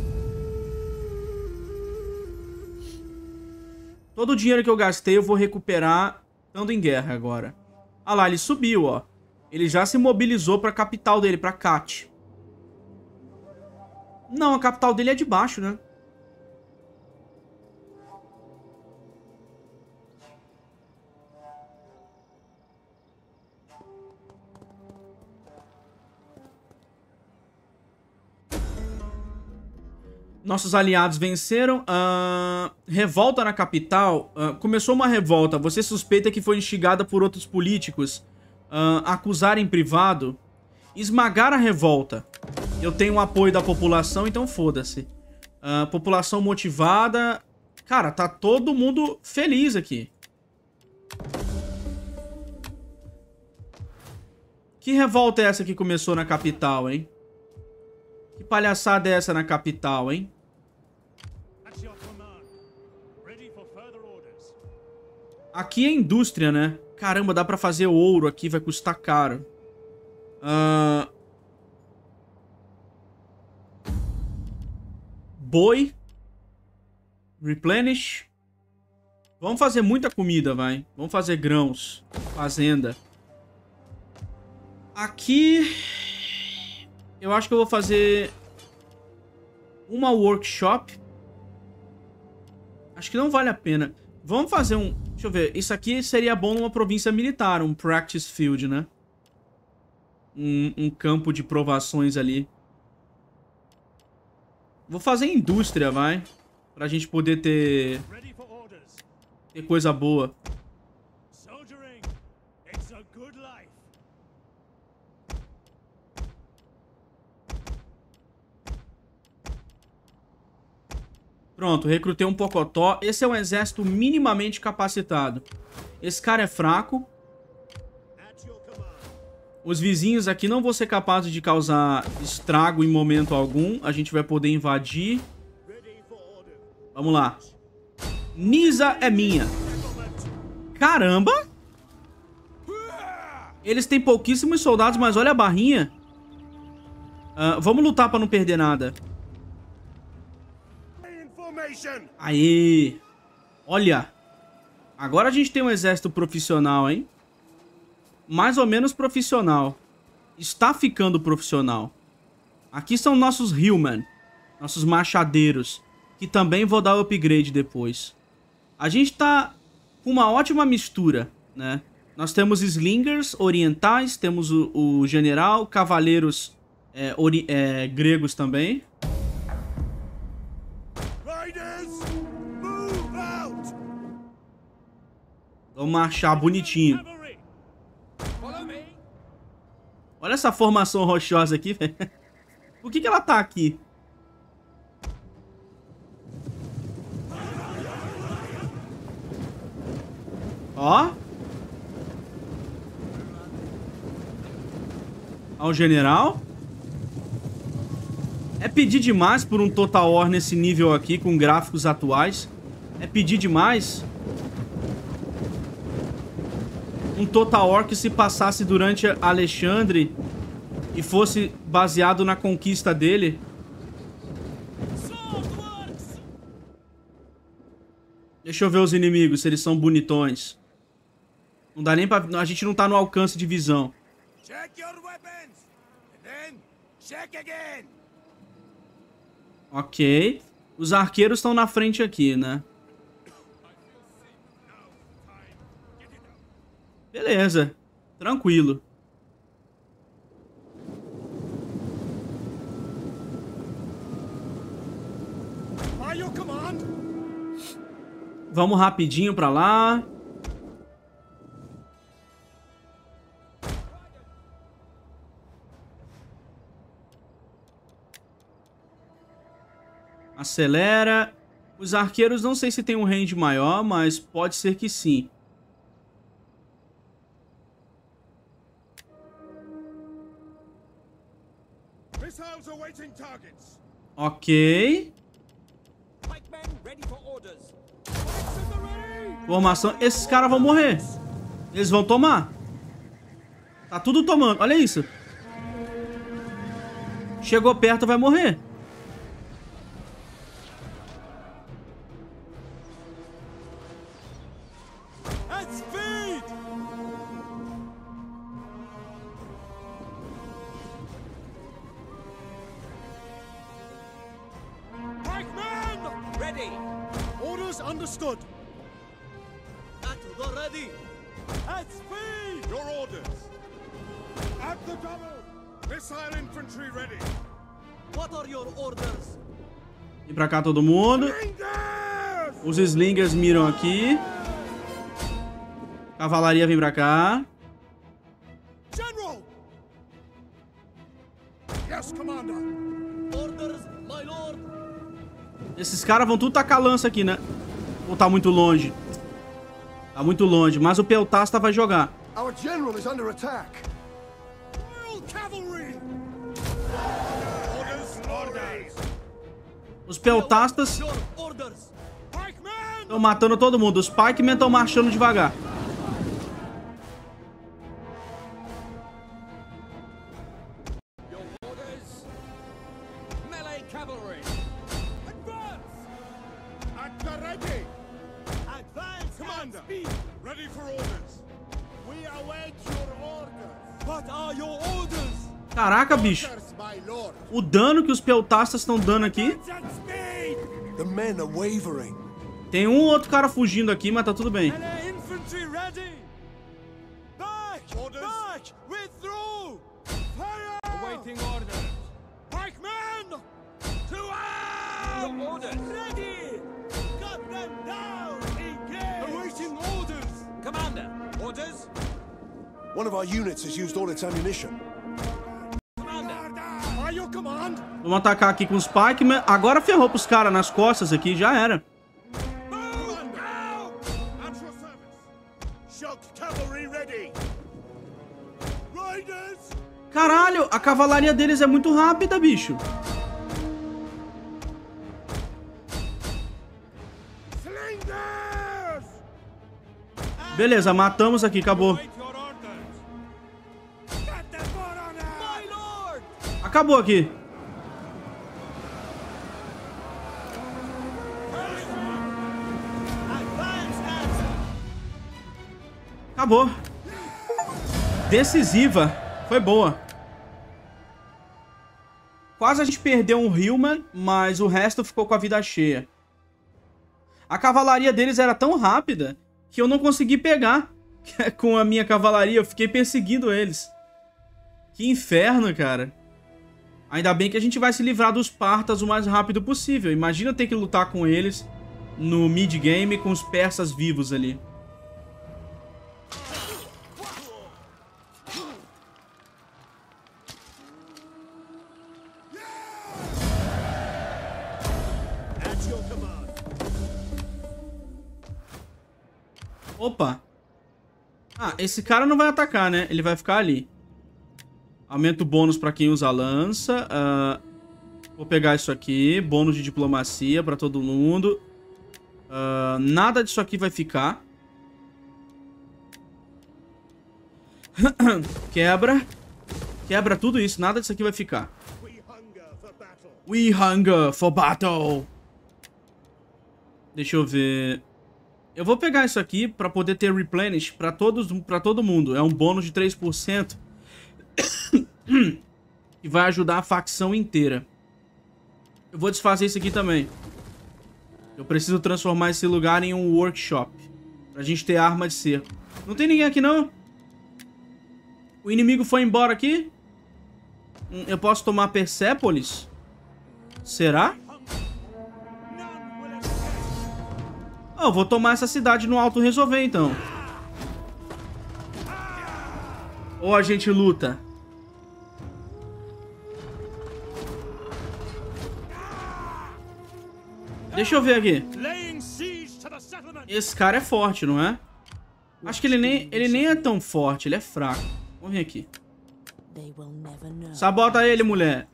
Todo o dinheiro que eu gastei eu vou recuperar estando em guerra agora. Ah lá, ele subiu, ó. Ele já se mobilizou pra capital dele, pra Kat. Não, a capital dele é de baixo, né? Nossos aliados venceram. Revolta na capital. Começou uma revolta. Você suspeita que foi instigada por outros políticos. Acusar em privado. Esmagar a revolta. Eu tenho o apoio da população, então foda-se. População motivada. Cara, tá todo mundo feliz aqui. Que revolta é essa que começou na capital, hein? Que palhaçada é essa na capital, hein? Aqui é indústria, né? Caramba, dá pra fazer ouro aqui, vai custar caro. Boi. Replenish. Vamos fazer muita comida, vai. Vamos fazer grãos. Fazenda. Aqui... eu acho que eu vou fazer... uma workshop. Acho que não vale a pena. Vamos fazer um... deixa eu ver. Isso aqui seria bom numa província militar. Um practice field, né? Um campo de provações ali. Vou fazer indústria, vai. Pra gente poder ter coisa boa. Pronto, recrutei um Pocotó. Esse é um exército minimamente capacitado. Esse cara é fraco. Os vizinhos aqui não vão ser capazes de causar estrago em momento algum. A gente vai poder invadir. Vamos lá. Nisa é minha. Caramba! Eles têm pouquíssimos soldados, mas olha a barrinha. Vamos lutar pra não perder nada. Aê! Olha! Agora a gente tem um exército profissional, hein? Mais ou menos profissional. Está ficando profissional. Aqui são nossos Hillmen. Nossos machadeiros. Que também vou dar upgrade depois. A gente tá com uma ótima mistura, né? Nós temos slingers orientais. Temos o general. Cavaleiros gregos também. Vamos marchar bonitinho. Olha essa formação rochosa aqui, velho. Por que ela tá aqui? Ó. Ó o general. É pedir demais por um Total War nesse nível aqui, com gráficos atuais. É pedir demais. Um Total War que se passasse durante Alexandre e fosse baseado na conquista dele. Deixa eu ver os inimigos, se eles são bonitões. Não dá nem pra... A gente não tá no alcance de visão. Ok. Os arqueiros estão na frente aqui, né? Beleza. Tranquilo. Vamos rapidinho pra lá. Acelera. Os arqueiros não sei se tem um range maior, mas pode ser que sim. Ok. Formação. Esses caras vão morrer. Eles vão tomar. Tá tudo tomando. Olha isso. Chegou perto, vai morrer. Understood. At the ready. At speed. Your orders. At the double. Missile infantry ready. What are your orders? E pra cá todo mundo. Os slingers miram aqui. Cavalaria vem pra cá. General. Yes, commander. Orders, my lord. Esses caras vão tudo tacar lança aqui, né? Ou tá muito longe? Tá muito longe, mas o Peltasta vai jogar. Our general is under attack. Os Peltastas estão matando todo mundo. Os Pikemen estão marchando devagar. Caraca, bicho. O dano que os Peltastas estão dando aqui. Tem um ou outro cara fugindo aqui, mas tá tudo bem. Your orders. Ready! Cut them down! Engage! Awaiting orders! Commander, orders? One of our units has used all its ammunition. Commander! By your command! Vamos atacar aqui com os Pikemen. Agora ferrou pros caras nas costas aqui, já era. Move now! At your service! Shock cavalry ready! Riders! Caralho, a cavalaria deles é muito rápida, bicho. Slingers! Beleza, matamos aqui, acabou. Wait your orders! Get them for honor! My lord! Acabou aqui. Acabou. Decisiva. Foi boa. Quase a gente perdeu um Hillman, mas o resto ficou com a vida cheia. A cavalaria deles era tão rápida que eu não consegui pegar com a minha cavalaria. Eu fiquei perseguindo eles. Que inferno, cara. Ainda bem que a gente vai se livrar dos Partas o mais rápido possível. Imagina ter que lutar com eles no mid-game com os persas vivos ali. At your command! Opa. Ah, esse cara não vai atacar, né? Ele vai ficar ali. Aumenta o bônus pra quem usa a lança. Vou pegar isso aqui. Bônus de diplomacia pra todo mundo. Nada disso aqui vai ficar. Quebra. Quebra tudo isso. Nada disso aqui vai ficar. We hunger for battle! We hunger for battle. Deixa eu ver. Eu vou pegar isso aqui pra poder ter replenish pra todo mundo. É um bônus de 3%. Que vai ajudar a facção inteira. Eu vou desfazer isso aqui também. Eu preciso transformar esse lugar em um workshop. Pra gente ter arma de cerco. Não tem ninguém aqui não? O inimigo foi embora aqui? Eu posso tomar Persépolis? Será? Oh, eu vou tomar essa cidade no auto resolver então. Ou a gente luta? Deixa eu ver aqui. Laying siege to the settlement! Esse cara é forte, não é? Acho que ele nem é tão forte, ele é fraco. Vamos vir aqui. Sabota ele, mulher.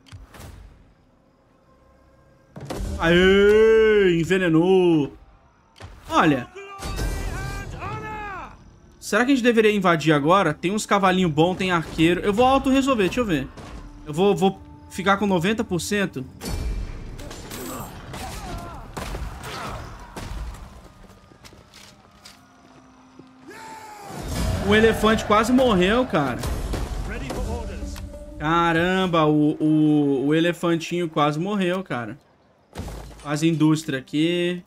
Aê, envenenou. Olha. Será que a gente deveria invadir agora? Tem uns cavalinhos bons, tem arqueiro. Eu vou auto-resolver, deixa eu ver. Eu vou ficar com 90%. O elefante quase morreu, cara. Ready for orders! Caramba, o elefantinho quase morreu, cara. Faz indústria aqui.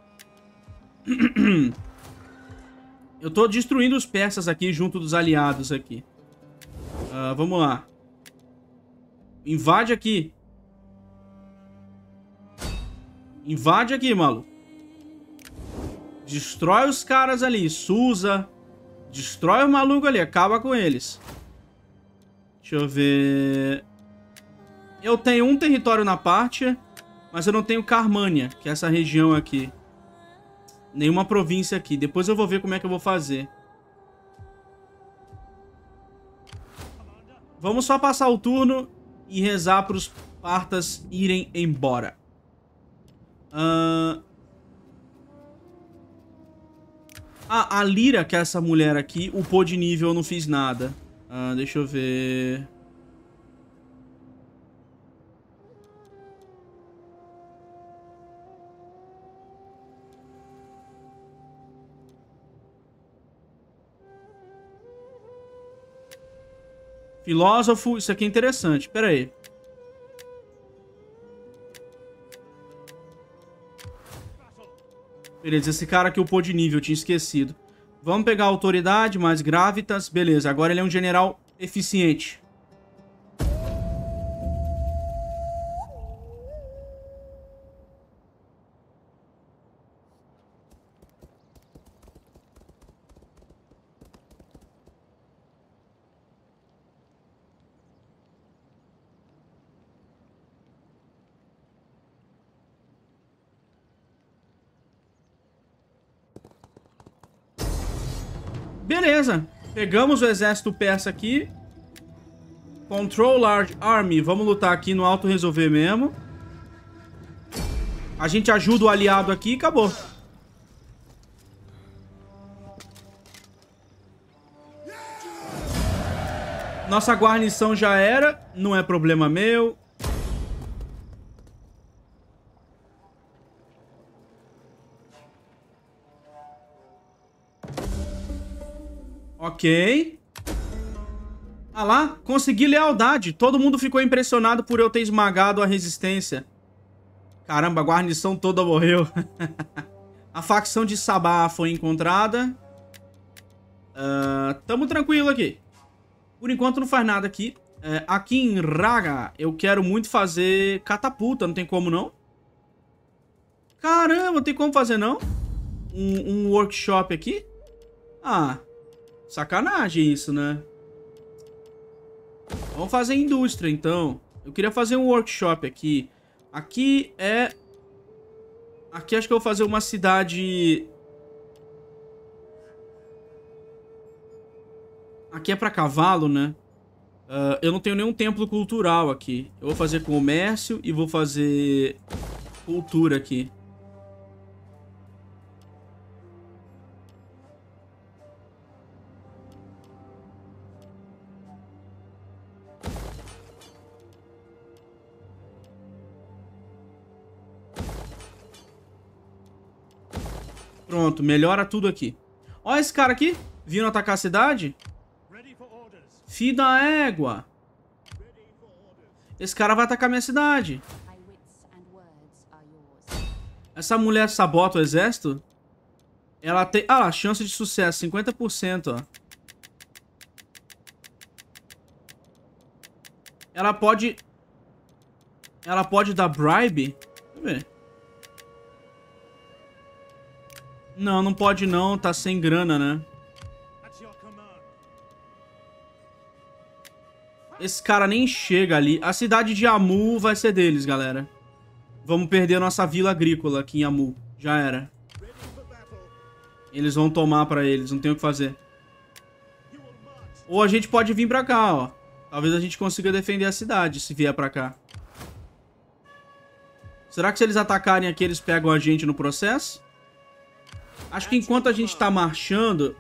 Eu tô destruindo os persas aqui junto dos aliados aqui. Vamos lá. Invade aqui. Invade aqui, maluco. Destrói os caras ali. Susa. Destrói o maluco ali. Acaba com eles. Deixa eu ver. Eu tenho um território na Pártia, mas eu não tenho Carmânia, que é essa região aqui. Nenhuma província aqui. Depois eu vou ver como é que eu vou fazer. Vamos só passar o turno e rezar para os partas irem embora. A Lira, que é essa mulher aqui, upou de nível, eu não fiz nada. Deixa eu ver... Filósofo, isso aqui é interessante. Pera aí. Beleza, esse cara aqui upou de nível, eu tinha esquecido. Vamos pegar a autoridade, mais gravitas. Beleza, agora ele é um general eficiente. Beleza. Pegamos o exército persa aqui. Control Large Army. Vamos lutar aqui no auto-resolver mesmo. A gente ajuda o aliado aqui e acabou. Nossa guarnição já era. Não é problema meu. Ok. Ah lá, consegui lealdade. Todo mundo ficou impressionado por eu ter esmagado a resistência. Caramba, a guarnição toda morreu. A facção de Sabá foi encontrada. Tamo tranquilo aqui. Por enquanto não faz nada aqui. Aqui em Raga, eu quero muito fazer catapulta. Não tem como não? Caramba, não tem como fazer não? Um workshop aqui? Ah, sacanagem isso, né? Vamos fazer indústria, então. Eu queria fazer um workshop aqui. Aqui acho que eu vou fazer uma cidade... Aqui é pra cavalo, né? Eu não tenho nenhum templo cultural aqui. Eu vou fazer comércio e vou fazer cultura aqui. Pronto, melhora tudo aqui. Olha esse cara aqui. Vindo atacar a cidade. Filho da égua. Esse cara vai atacar minha cidade. Essa mulher sabota o exército. Ela tem... Ah lá, chance de sucesso, 50%, ó. Ela pode dar bribe? Deixa eu ver. Não, não pode não, tá sem grana, né? Esse cara nem chega ali. A cidade de Amu vai ser deles, galera. Vamos perder a nossa vila agrícola aqui em Amu. Já era. Eles vão tomar pra eles, não tem o que fazer. Ou a gente pode vir pra cá, ó. Talvez a gente consiga defender a cidade se vier pra cá. Será que se eles atacarem aqui, eles pegam a gente no processo? Acho que enquanto a gente tá marchando...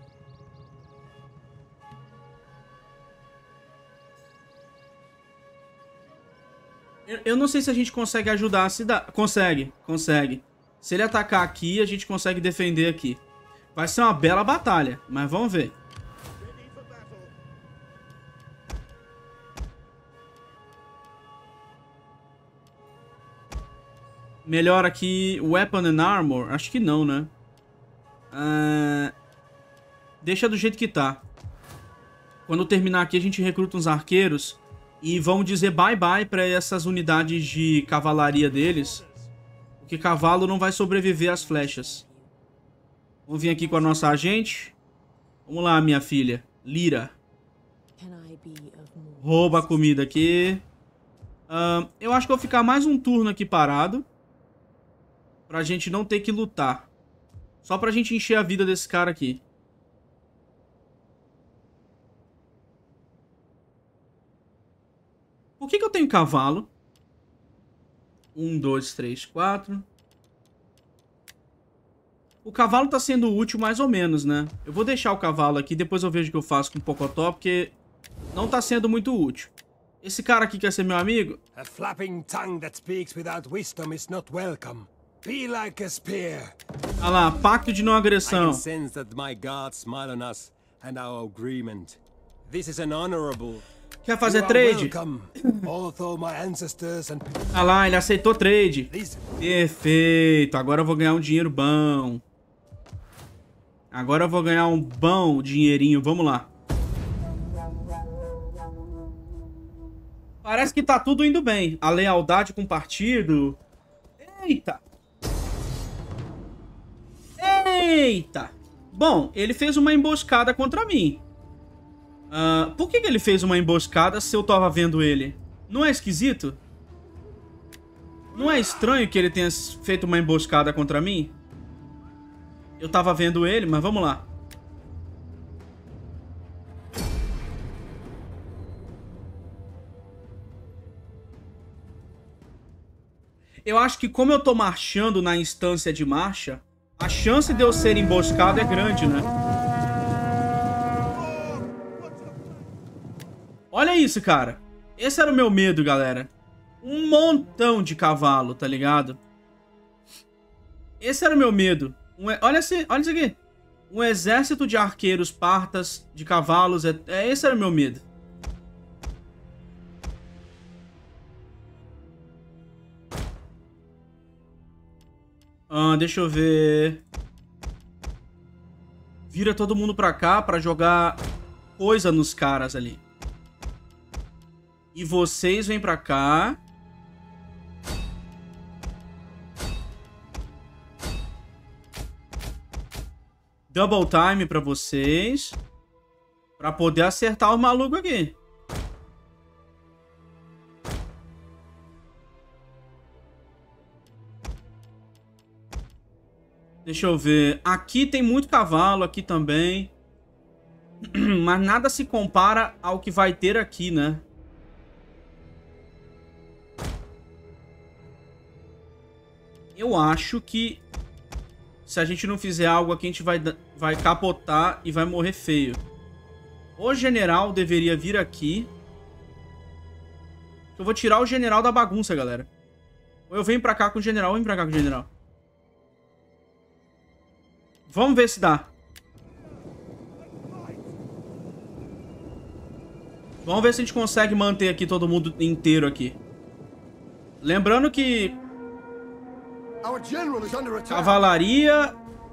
Eu não sei se a gente consegue ajudar a cidade. Consegue, consegue. Se ele atacar aqui, a gente consegue defender aqui. Vai ser uma bela batalha, mas vamos ver. Melhor aqui, Weapon and Armor? Acho que não, né? Deixa do jeito que tá. Quando terminar aqui, a gente recruta uns arqueiros. E vamos dizer bye-bye pra essas unidades de cavalaria deles. Porque cavalo não vai sobreviver às flechas. Vamos vir aqui com a nossa agente. Vamos lá, minha filha. Lira. Rouba a comida aqui. Eu acho que eu vou ficar mais um turno aqui parado. Pra gente não ter que lutar. Só pra gente encher a vida desse cara aqui. Por que eu tenho cavalo? 1, 2, 3, 4. O cavalo tá sendo útil mais ou menos, né? Eu vou deixar o cavalo aqui, depois eu vejo o que eu faço com o Pocotó, porque não tá sendo muito útil. Esse cara aqui quer ser meu amigo? A flapping tongue that speaks without wisdom is not welcome. Be like a spear. Ah lá, pacto de não agressão. I can sense that my gods smile on us and our agreement. This is an honorable. Quer fazer trade? Ah lá, ele aceitou trade. Perfeito. Agora eu vou ganhar um dinheiro bom. Agora eu vou ganhar um bom dinheirinho. Vamos lá. Parece que tá tudo indo bem. A lealdade com o partido. Eita. Eita. Bom, ele fez uma emboscada contra mim. Por que ele fez uma emboscada se eu tava vendo ele? Não é esquisito? Não é estranho que ele tenha feito uma emboscada contra mim? Eu tava vendo ele, mas vamos lá. Eu acho que como eu tô marchando na instância de marcha, a chance de eu ser emboscado é grande, né? Olha isso, cara. Esse era o meu medo, galera. Um montão de cavalo, tá ligado? Esse era o meu medo. Olha isso aqui. Um exército de arqueiros partas, de cavalos. Esse era o meu medo. Deixa eu ver. Vira todo mundo pra cá pra jogar coisa nos caras ali. E vocês vêm pra cá. Double time pra vocês. Pra poder acertar o maluco aqui. Deixa eu ver. Aqui tem muito cavalo, aqui também. Mas nada se compara ao que vai ter aqui, né? Eu acho que se a gente não fizer algo aqui, a gente vai capotar e vai morrer feio. O general deveria vir aqui. Eu vou tirar o general da bagunça, galera. Ou eu venho pra cá com o general, ou eu venho pra cá com o general. Vamos ver se dá. Vamos ver se a gente consegue manter aqui todo mundo inteiro aqui. Lembrando que cavalaria...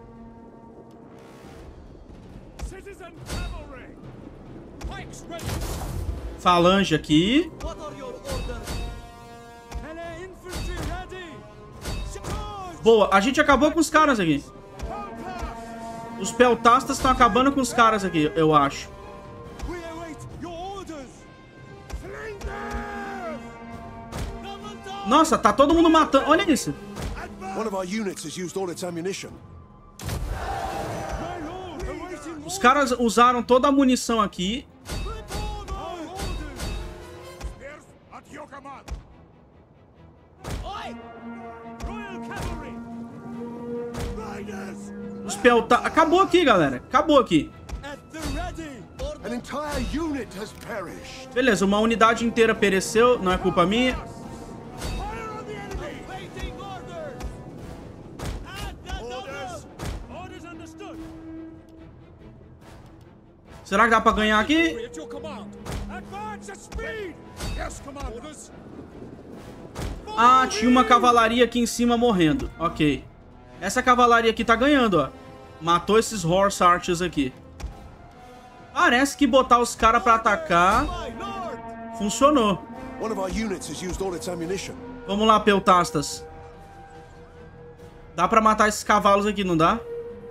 Falange aqui. Boa, a gente acabou com os caras aqui. Os peltastas estão acabando com os caras aqui, eu acho. Nossa, tá todo mundo matando. Olha isso. Os caras usaram toda a munição aqui. Os peltastas... Acabou aqui, galera. Acabou aqui. Beleza, uma unidade inteira pereceu. Não é culpa minha. Será que dá pra ganhar aqui? Ah, tinha uma cavalaria aqui em cima morrendo. Ok. Essa cavalaria aqui tá ganhando, ó. Matou esses Horse Archers aqui. Parece que botar os caras pra atacar funcionou. Vamos lá, peltastas. Dá pra matar esses cavalos aqui, não dá?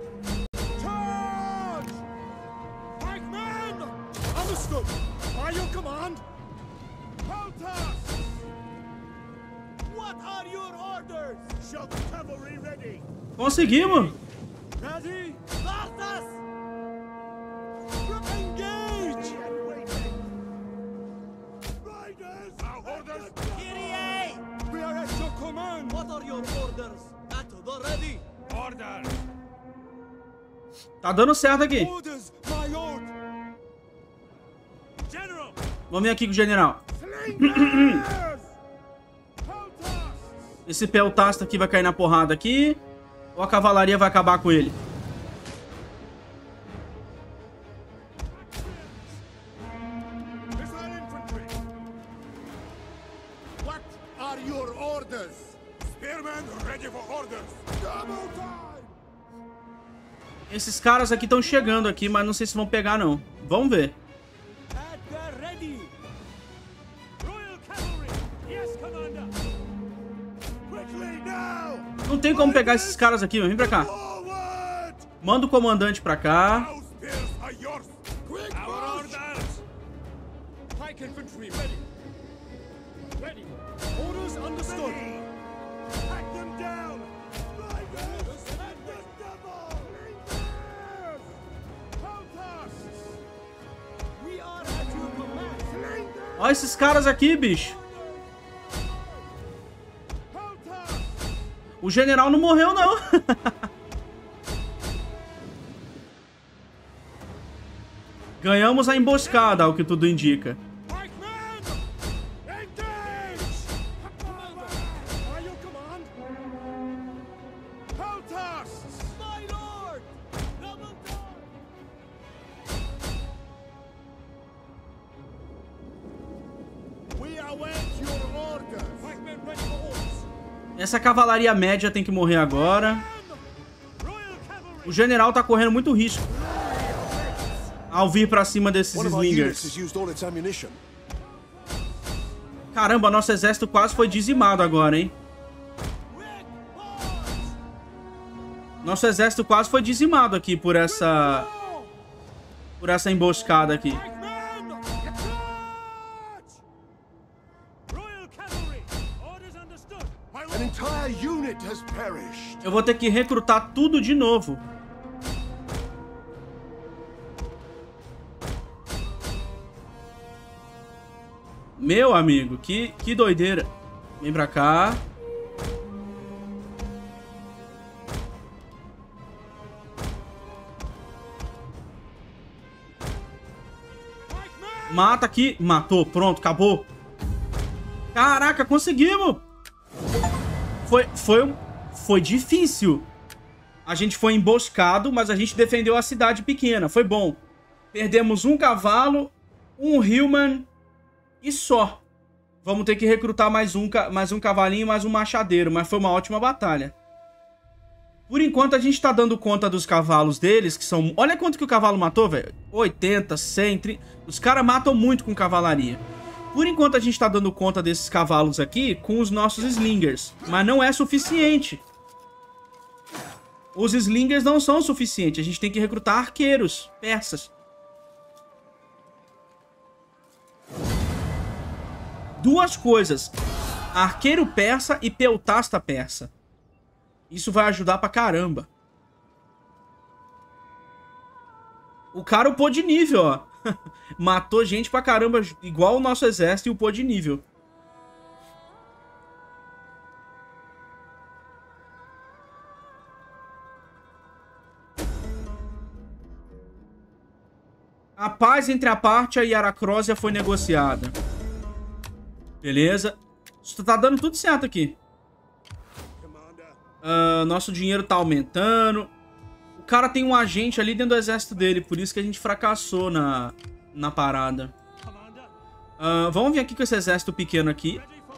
Conseguimos! Tá dando certo aqui. Vamos vir aqui com o general. Esse peltasta aqui vai cair na porrada aqui. Ou a cavalaria vai acabar com ele? Esses caras aqui estão chegando aqui, mas não sei se vão pegar não. Vamos ver. Não tem como pegar esses caras aqui, vem pra cá. Manda o comandante pra cá. Olha esses caras aqui, bicho. O general não morreu, não. Ganhamos a emboscada, ao que tudo indica. Essa cavalaria média tem que morrer agora. O general tá correndo muito risco ao vir pra cima desses slingers. Caramba, nosso exército quase foi dizimado agora, hein? Nosso exército quase foi dizimado aqui por essa emboscada aqui. Eu vou ter que recrutar tudo de novo. Meu amigo, que doideira. Vem pra cá. Mata aqui. Matou. Pronto, acabou. Caraca, conseguimos. Foi difícil. A gente foi emboscado, mas a gente defendeu a cidade pequena. Foi bom. Perdemos um cavalo, um Hillman e só. Vamos ter que recrutar mais um cavalinho, mais um machadeiro. Mas foi uma ótima batalha. Por enquanto, a gente tá dando conta dos cavalos deles, que são... Olha quanto que o cavalo matou, velho. 80, 100, 30... Os caras matam muito com cavalaria. Por enquanto, a gente tá dando conta desses cavalos aqui com os nossos slingers. Mas não é suficiente. Os slingers não são suficientes. A gente tem que recrutar arqueiros persas. Duas coisas. Arqueiro persa e peltasta persa. Isso vai ajudar pra caramba. O cara upou de nível, ó. Matou gente pra caramba, igual o nosso exército, e upou de nível. A paz entre a Pártia e Aracrósia foi negociada. Beleza. Isso tá dando tudo certo aqui. Nosso dinheiro tá aumentando. O cara tem um agente ali dentro do exército dele. Por isso que a gente fracassou na parada. Vamos vir aqui com esse exército pequeno aqui.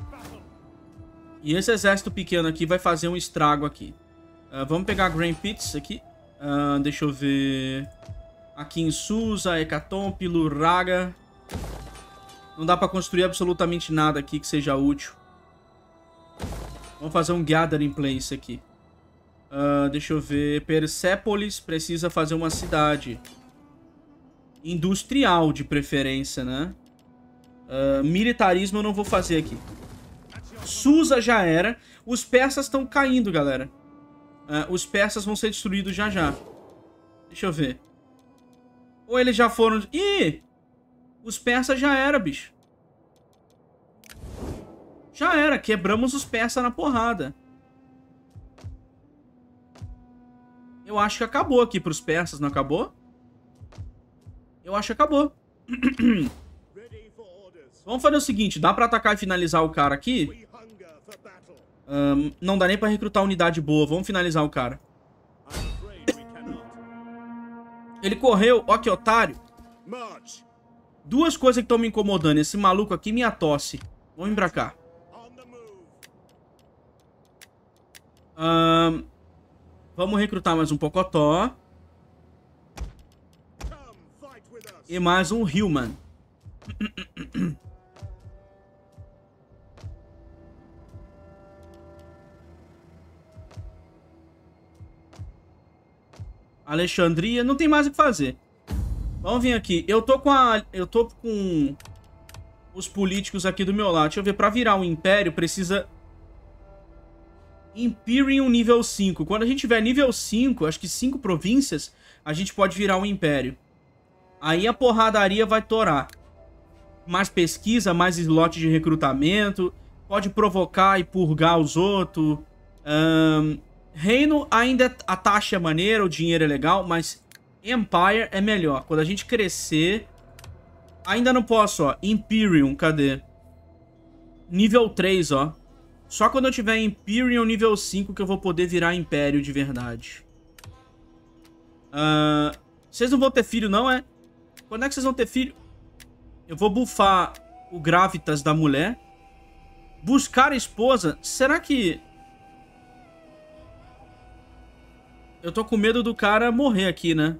E esse exército pequeno aqui vai fazer um estrago aqui. Vamos pegar Grain Pits aqui. Deixa eu ver. Aqui em Susa, Hecatombe, Luraga. Não dá pra construir absolutamente nada aqui que seja útil. Vamos fazer um Gathering Place aqui. Deixa eu ver. Persépolis precisa fazer uma cidade industrial de preferência, né? Militarismo eu não vou fazer aqui. Susa já era. Os persas estão caindo, galera. Os persas vão ser destruídos já já. Deixa eu ver. Ou eles já foram... Ih! Os persas já era, bicho. Já era. Quebramos os persas na porrada. Eu acho que acabou aqui pros persas, não acabou? Eu acho que acabou. Vamos fazer o seguinte. Dá pra atacar e finalizar o cara aqui? Não dá nem pra recrutar unidade boa. Vamos finalizar o cara. Ele correu. Ó que otário. Duas coisas que estão me incomodando. Esse maluco aqui e minha tosse. Vamos vir pra cá. Vamos recrutar mais um Pocotó. E mais um Hillman. Alexandria. Não tem mais o que fazer. Vamos vir aqui. Eu tô com os políticos aqui do meu lado. Deixa eu ver. Pra virar um império, precisa... Imperium nível 5. Quando a gente tiver nível 5, acho que 5 províncias, a gente pode virar um império. Aí a porradaria vai torar. Mais pesquisa, mais slot de recrutamento. Pode provocar e purgar os outros. Reino ainda a taxa é maneira, o dinheiro é legal, mas Empire é melhor. Quando a gente crescer... Ainda não posso, ó. Imperium, cadê? Nível 3, ó. Só quando eu tiver Imperium nível 5 que eu vou poder virar Império de verdade. Vocês não vão ter filho, não, é? Quando é que vocês vão ter filho? Eu vou buffar o Gravitas da mulher. Buscar esposa? Será que... Eu tô com medo do cara morrer aqui, né?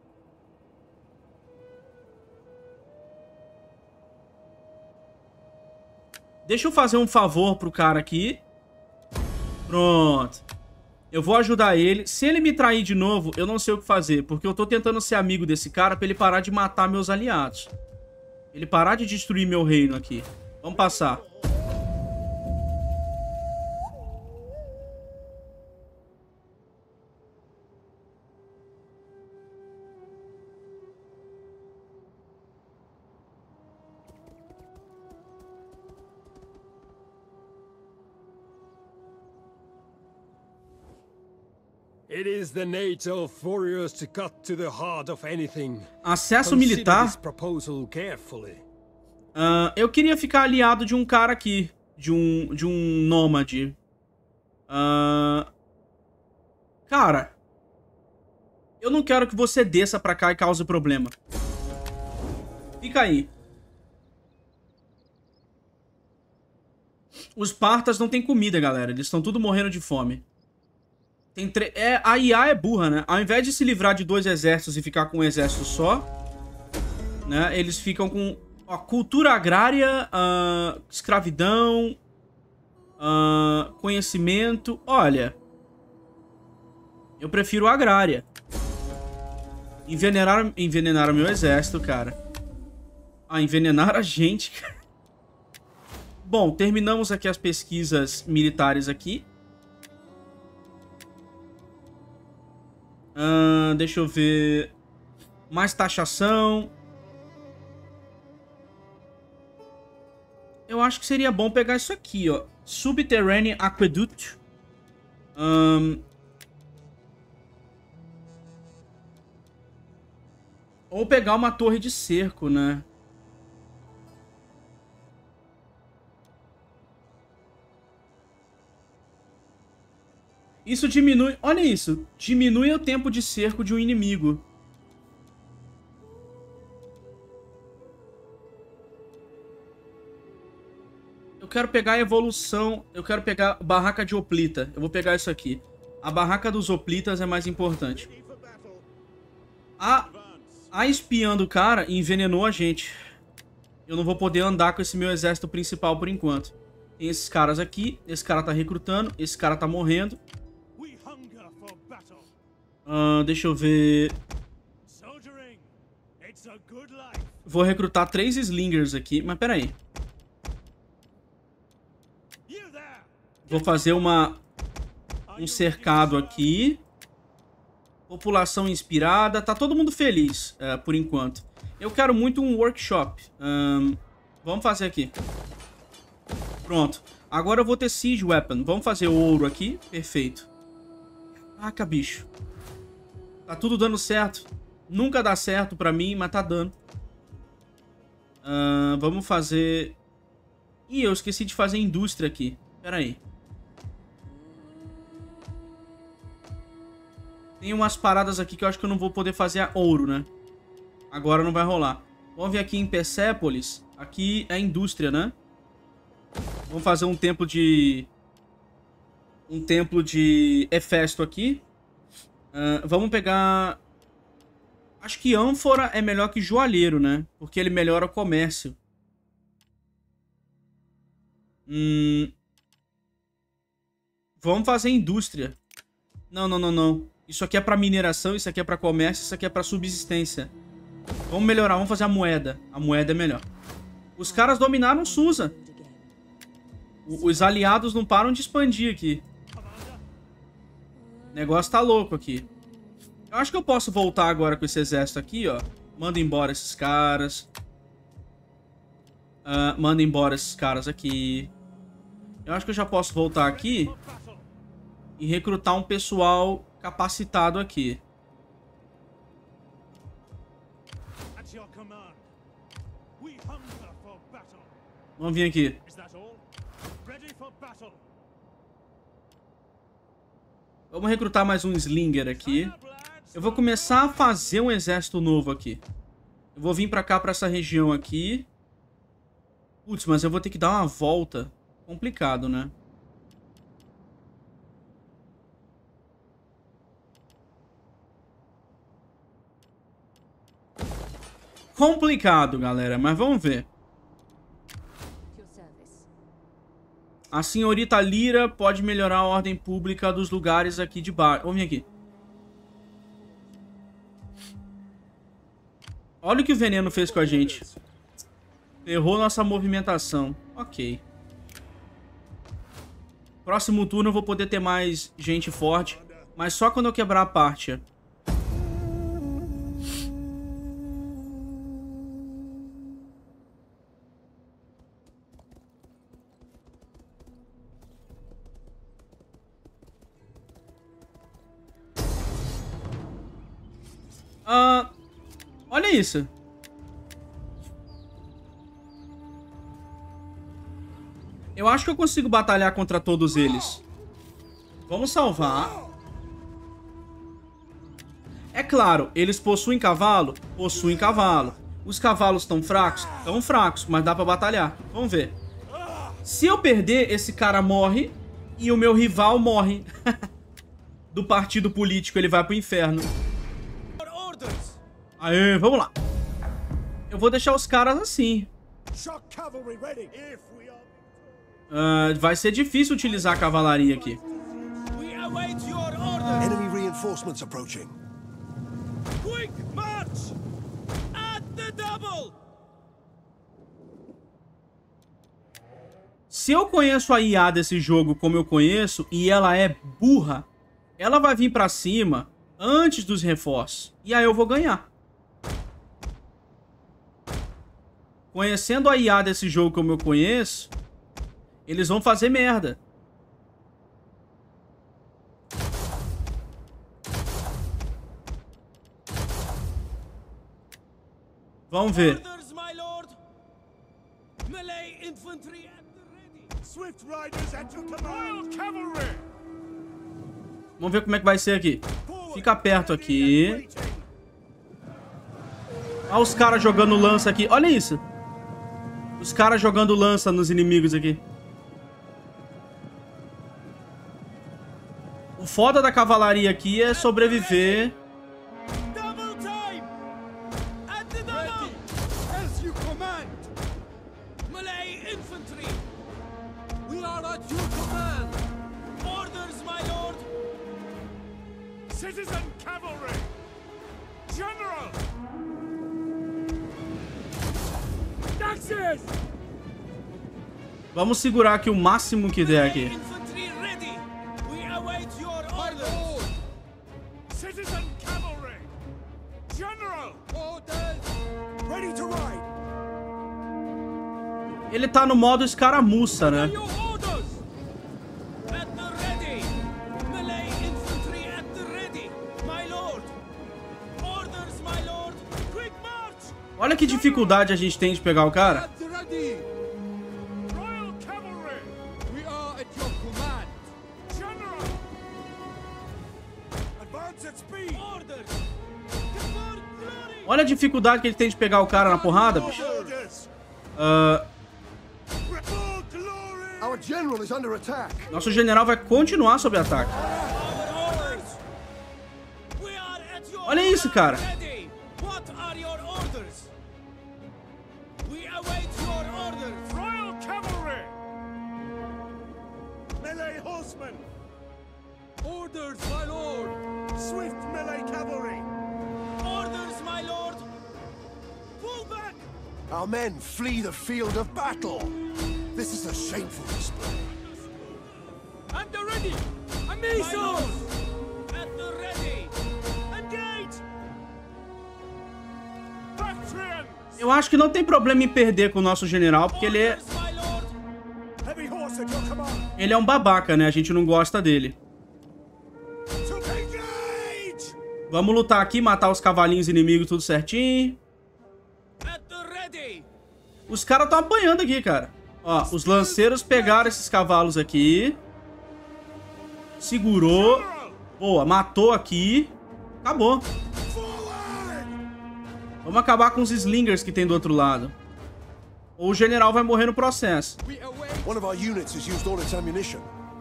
Deixa eu fazer um favor pro cara aqui. Pronto. Eu vou ajudar ele. Se ele me trair de novo, eu não sei o que fazer. Porque eu tô tentando ser amigo desse cara pra ele parar de matar meus aliados. Ele parar de destruir meu reino aqui. Vamos passar. It is the nature of warriors to cut to the heart of anything. Acesso militar. This proposal carefully. Eu queria ficar aliado de um cara aqui. De um nômade. Cara. Eu não quero que você desça pra cá e cause problema. Fica aí. Os partas não tem comida, galera. Eles estão tudo morrendo de fome. A IA é burra, né? Ao invés de se livrar de 2 exércitos e ficar com um exército só, né? Eles ficam com cultura agrária, escravidão, conhecimento. Olha, eu prefiro a agrária. Envenenaram meu exército, cara. Envenenaram a gente, cara. Bom, terminamos aqui as pesquisas militares aqui. Deixa eu ver. Mais taxação. Eu acho que seria bom pegar isso aqui, ó. Subterranean Aqueduct. Ou pegar uma torre de cerco, né? Isso diminui... Olha isso. Diminui o tempo de cerco de um inimigo. Eu quero pegar a evolução... Eu quero pegar a barraca de Hoplita. Eu vou pegar isso aqui. A barraca dos Hoplitas é mais importante. A espiã do cara envenenou a gente. Eu não vou poder andar com esse meu exército principal por enquanto. Tem esses caras aqui. Esse cara tá recrutando. Esse cara tá morrendo. Deixa eu ver. Vou recrutar 3 slingers aqui. Mas pera aí. Vou fazer um cercado aqui. População inspirada. Tá todo mundo feliz, por enquanto. Eu quero muito um workshop. Vamos fazer aqui. Pronto. Agora eu vou ter Siege Weapon. Vamos fazer ouro aqui. Perfeito. Caraca, bicho. Tá tudo dando certo. Nunca dá certo pra mim, mas tá dando. Vamos fazer... Ih, eu esqueci de fazer indústria aqui. Pera aí. Tem umas paradas aqui que eu acho que eu não vou poder fazer ouro, né? Agora não vai rolar. Vamos ver aqui em Persépolis. Aqui é indústria, né? Vamos fazer um templo de... Hefesto aqui. Vamos pegar... Acho que ânfora é melhor que joalheiro, né? Porque ele melhora o comércio. Vamos fazer indústria. Não. Isso aqui é pra mineração, isso aqui é pra comércio, isso aqui é pra subsistência. Vamos melhorar, vamos fazer a moeda. A moeda é melhor. Os caras dominaram Susa. Os aliados não param de expandir aqui. O negócio tá louco aqui. Eu acho que eu posso voltar agora com esse exército aqui, ó. Manda embora esses caras. Manda embora esses caras aqui. Eu acho que eu já posso voltar aqui. e recrutar um pessoal capacitado aqui. Vamos vir aqui. Vamos recrutar mais um Slinger aqui. Eu vou começar a fazer um exército novo aqui. Eu vou vir pra cá, pra essa região aqui. Putz, mas eu vou ter que dar uma volta. Complicado, né? Complicado, galera, mas vamos ver. A senhorita Lyra pode melhorar a ordem pública dos lugares aqui de baixo. Vamos vir aqui. Olha o que o veneno fez com a gente. Ferrou nossa movimentação. Ok. Próximo turno eu vou poder ter mais gente forte. Mas só quando eu quebrar a Pártia. Olha isso. Eu acho que eu consigo batalhar contra todos eles. Vamos salvar. É claro, eles possuem cavalo? Possuem cavalo. Os cavalos estão fracos? Estão fracos, mas dá pra batalhar. Vamos ver. Se eu perder, esse cara morre e o meu rival morre. Do partido político, ele vai pro inferno. Aê, vamos lá. Eu vou deixar os caras assim. Vai ser difícil utilizar a cavalaria aqui. Enemy reinforcements approaching. Quick march! At the double! Se eu conheço a IA desse jogo como eu conheço e ela é burra, ela vai vir pra cima antes dos reforços. E aí eu vou ganhar. Conhecendo a IA desse jogo como eu conheço, eles vão fazer merda. Vamos ver. Vamos ver como é que vai ser aqui. Fica perto aqui. Olha os caras jogando lança aqui. Olha isso. Os caras jogando lança nos inimigos aqui. O foda da cavalaria aqui é sobreviver. Citizen cavalry! General! Taxes! Vamos segurar aqui o máximo que der aqui. Infantry ready! We await your orders! Citizen cavalry! General! Orders! Ready to ride! Ele tá no modo escaramuça, né? Your orders! At the ready! Melee infantry at the ready! My lord! Orders, my lord! Quick march! Olha que dificuldade a gente tem de pegar o cara. At the ready! Royal cavalry! We are at your command! General! Advance at speed! Orders! Convert glory! Olha a dificuldade que ele tem de pegar o cara na porrada, bicho. Orders! For glory! Our general is under attack. Nosso general vai continuar sob ataque. Orders! We are at your Olha isso, cara. ready! What are your orders? We await your orders! Royal cavalry! Melee horsemen! Orders, my lord! Swift melee cavalry! Orders, my lord! Pull back! Our men flee the field of battle. This is a shameful display. At the ready! Amisos! At the ready! Engage! Bactrians! Eu acho que não tem problema em perder com o nosso general, porque ele é... Orders, my lord! Heavy horse at your command! Ele é um babaca, né? A gente não gosta dele. Vamos lutar aqui, matar os cavalinhos inimigos tudo certinho. At the ready. Os caras estão apanhando aqui, cara. Ó, os lanceiros pegaram esses cavalos aqui. Segurou. Boa, matou aqui. Acabou. Vamos acabar com os slingers que tem do outro lado. Ou o general vai morrer no processo. One of our units has used all its ammunition.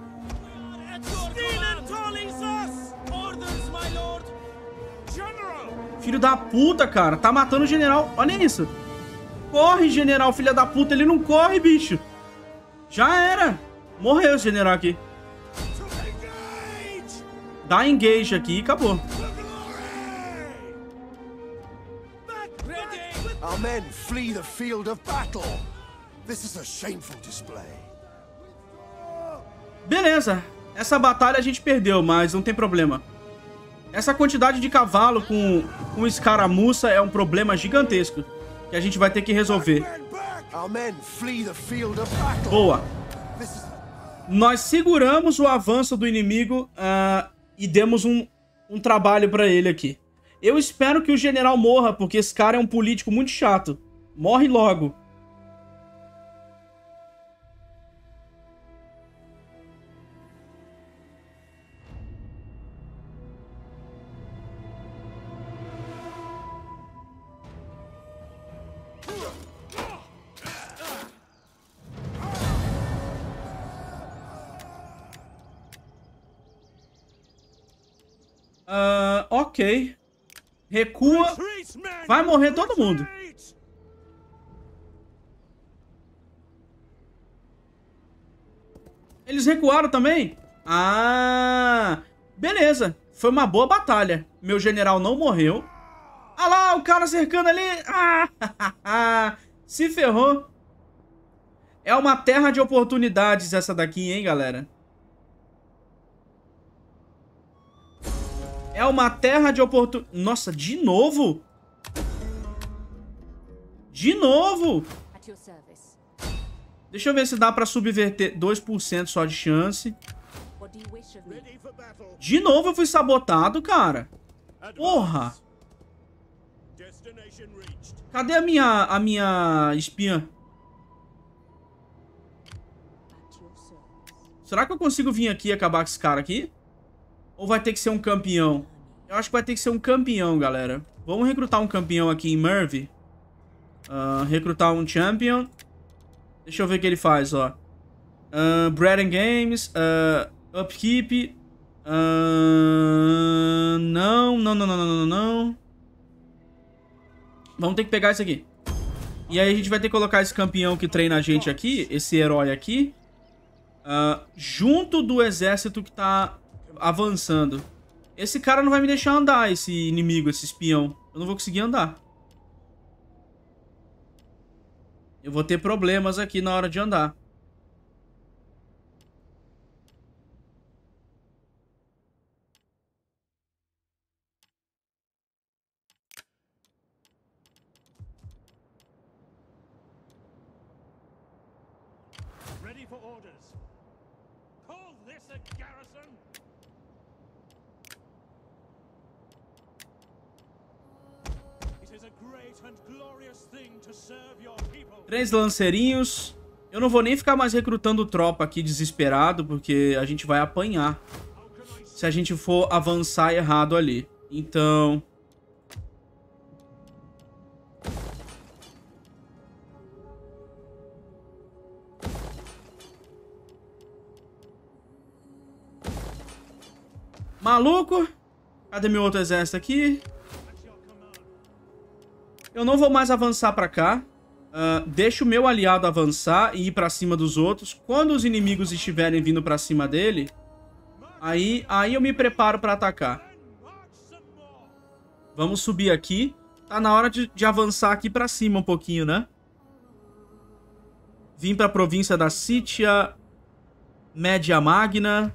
Orders, my lord. General. Filho da puta, cara. Tá matando o general. Olha isso. Corre, general, filha da puta. Ele não corre, bicho. Já era. Morreu esse general aqui. Dá engage aqui e acabou. Our men flee the field of battle. This is a shameful display. Beleza. Essa batalha a gente perdeu, mas não tem problema. Essa quantidade de cavalo com escaramuça é um problema gigantesco que a gente vai ter que resolver. Our men flee the field of battle. Boa. Nós seguramos o avanço do inimigo e demos um trabalho pra ele aqui. Eu espero que o general morra, porque esse cara é um político muito chato. Morre logo. Ok. Recua. Vai morrer todo mundo. Eles recuaram também? Ah, beleza. Foi uma boa batalha. Meu general não morreu. Ah lá, o cara cercando ali. Ah, se ferrou. É uma terra de oportunidades essa daqui, hein, galera? É uma terra de oportunidades. Nossa, de novo? De novo? Deixa eu ver se dá pra subverter. 2% só de chance. De novo eu fui sabotado, cara. Porra. Cadê a minha espiã? Será que eu consigo vir aqui e acabar com esse cara aqui? Ou vai ter que ser um campeão? Eu acho que vai ter que ser um campeão, galera. Vamos recrutar um campeão aqui em Mervy. Recrutar um champion. Deixa eu ver o que ele faz, ó. Bread and Games. Upkeep. Não. Vamos ter que pegar isso aqui. E aí a gente vai ter que colocar esse campeão que treina a gente aqui. Esse herói aqui. Junto do exército que tá avançando. Esse cara não vai me deixar andar, esse inimigo, esse espião. Eu não vou conseguir andar. Eu vou ter problemas aqui na hora de andar. Ready for orders. Call this a garrison? It is a great and glorious thing to serve your people. 3 lanceirinhos. Eu não vou nem ficar mais recrutando tropa aqui desesperado, porque a gente vai apanhar se a gente for avançar errado ali. Então... Maluco? Cadê meu outro exército aqui? Eu não vou mais avançar pra cá. Deixa o meu aliado avançar e ir pra cima dos outros. Quando os inimigos estiverem vindo pra cima dele, aí eu me preparo pra atacar. Vamos subir aqui. Tá na hora de avançar aqui pra cima um pouquinho, né? Vim pra província da Sítia Média Magna.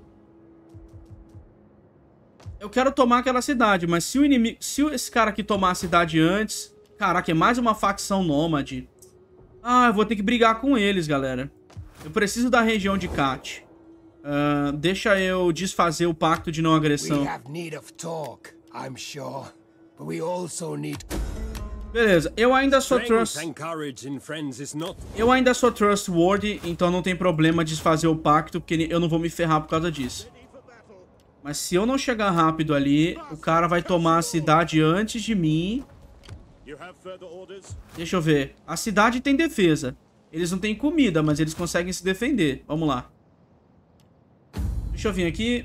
Eu quero tomar aquela cidade, mas se o inimigo... Se esse cara aqui tomar a cidade antes... Caraca, é mais uma facção nômade. Eu vou ter que brigar com eles, galera. Eu preciso da região de Kat. Deixa eu desfazer o pacto de não agressão. I'm sure. But we also need... Beleza, eu ainda sou Strength and courage in friends is not... Eu ainda sou trustworthy, então não tem problema de fazer o pacto, porque eu não vou me ferrar por causa disso. Mas se eu não chegar rápido ali, o cara vai tomar a cidade antes de mim. Deixa eu ver. A cidade tem defesa. Eles não têm comida, mas eles conseguem se defender. Vamos lá. Deixa eu vir aqui.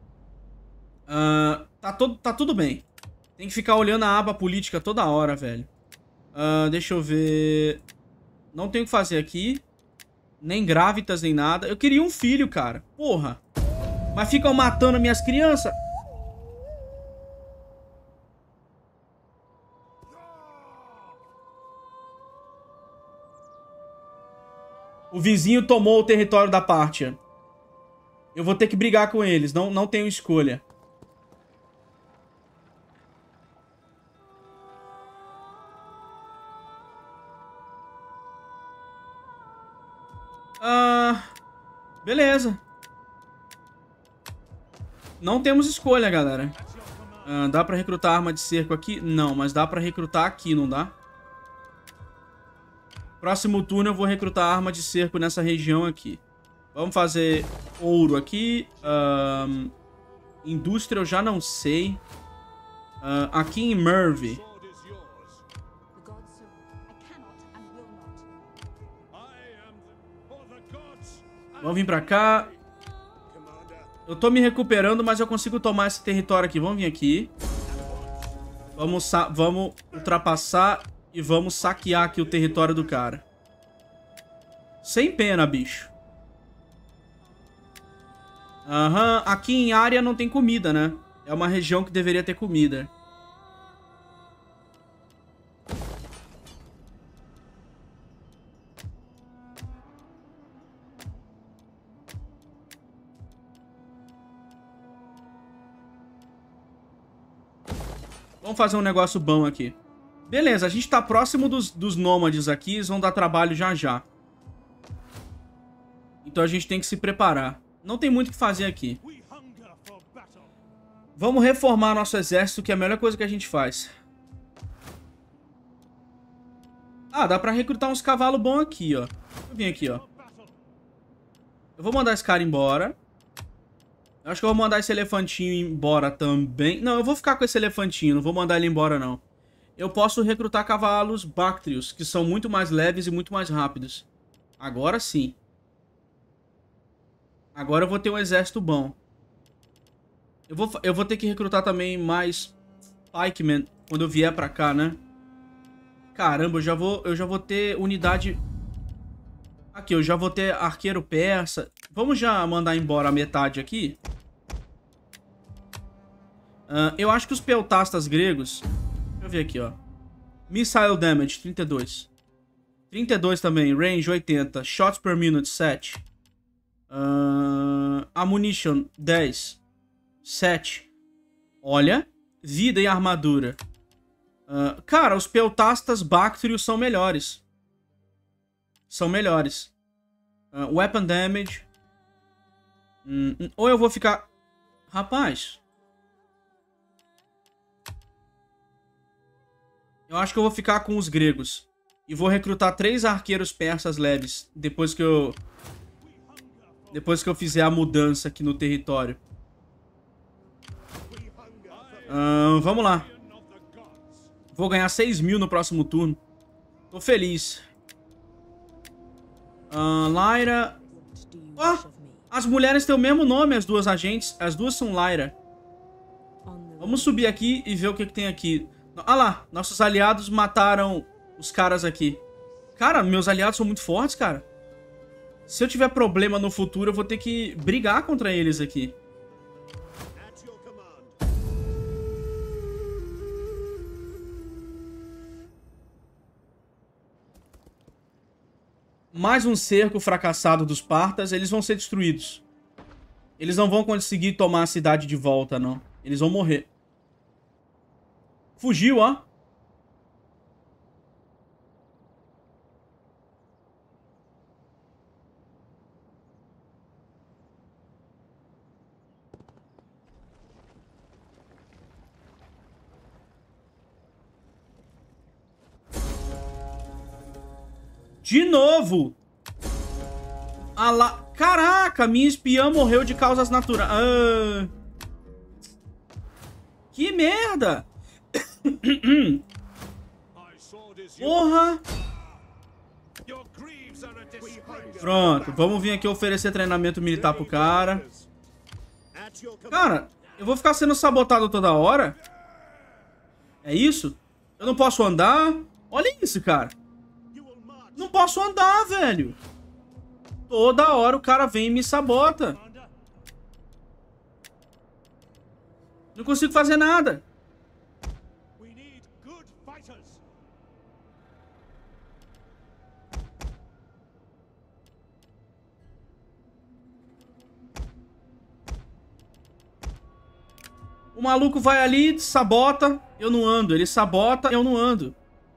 Tá tudo bem. Tem que ficar olhando a aba política toda hora, velho. Deixa eu ver. Não tenho o que fazer aqui. Nem grávidas, nem nada. Eu queria um filho, cara. Porra. Mas ficam matando minhas crianças. O vizinho tomou o território da Pártia. Eu vou ter que brigar com eles. Não tenho escolha. Beleza. Não temos escolha, galera. Dá pra recrutar arma de cerco aqui? Não, mas dá pra recrutar aqui, não dá? Próximo turno eu vou recrutar arma de cerco nessa região aqui. Vamos fazer ouro aqui. Indústria eu já não sei. Aqui em Mervy. Vamos vir pra cá. Eu tô me recuperando, mas eu consigo tomar esse território aqui. Vamos vir aqui. Vamos ultrapassar e vamos saquear aqui o território do cara. Sem pena, bicho. Aqui em área não tem comida, né? É uma região que deveria ter comida. Vamos fazer um negócio bom aqui. Beleza, a gente tá próximo dos nômades aqui. Eles vão dar trabalho já já. Então a gente tem que se preparar. Não tem muito o que fazer aqui. Vamos reformar nosso exército, que é a melhor coisa que a gente faz. Dá pra recrutar uns cavalos bons aqui, ó. Deixa eu vir aqui, ó. Eu vou mandar esse cara embora. Eu acho que eu vou mandar esse elefantinho embora também. Não, eu vou ficar com esse elefantinho. Não vou mandar ele embora, não. Eu posso recrutar cavalos Bactrios, que são muito mais leves e muito mais rápidos. Agora sim. Agora eu vou ter um exército bom. Eu vou ter que recrutar também mais pikemen quando eu vier pra cá, né? Caramba, eu já vou ter unidade... Aqui, eu já vou ter arqueiro persa. Vamos já mandar embora a metade aqui. Eu acho que os peltastas gregos... Deixa eu ver aqui, ó. Missile damage, 32. 32 também, range 80. Shots per minute, 7. Ammunition, 10. 7. Olha, vida e armadura. Cara, os peltastas Bactrios são melhores. São melhores. Weapon damage. Ou eu vou ficar... Rapaz. Eu acho que eu vou ficar com os gregos. E vou recrutar 3 arqueiros persas leves. Depois que eu fizer a mudança aqui no território. Vamos lá. Vou ganhar 6.000 no próximo turno. Tô feliz. Lyra. As mulheres têm o mesmo nome, as duas agentes. As duas são Lyra. Vamos subir aqui e ver o que tem aqui. Ah lá, nossos aliados mataram os caras aqui. Cara, meus aliados são muito fortes, cara. Se eu tiver problema no futuro, eu vou ter que brigar contra eles aqui. Mais um cerco fracassado dos partas, eles vão ser destruídos. Eles não vão conseguir tomar a cidade de volta, não. Eles vão morrer. Fugiu, ó. De novo. Caraca, minha espiã morreu de causas naturais. Que merda. Porra. Pronto, vamos vir aqui oferecer treinamento militar pro cara. Cara, eu vou ficar sendo sabotado toda hora? É isso? Eu não posso andar? Olha isso, cara. Não posso andar, velho. Toda hora o cara vem e me sabota. Não consigo fazer nada. O maluco vai ali, sabota, eu não ando. Ele sabota, eu não ando.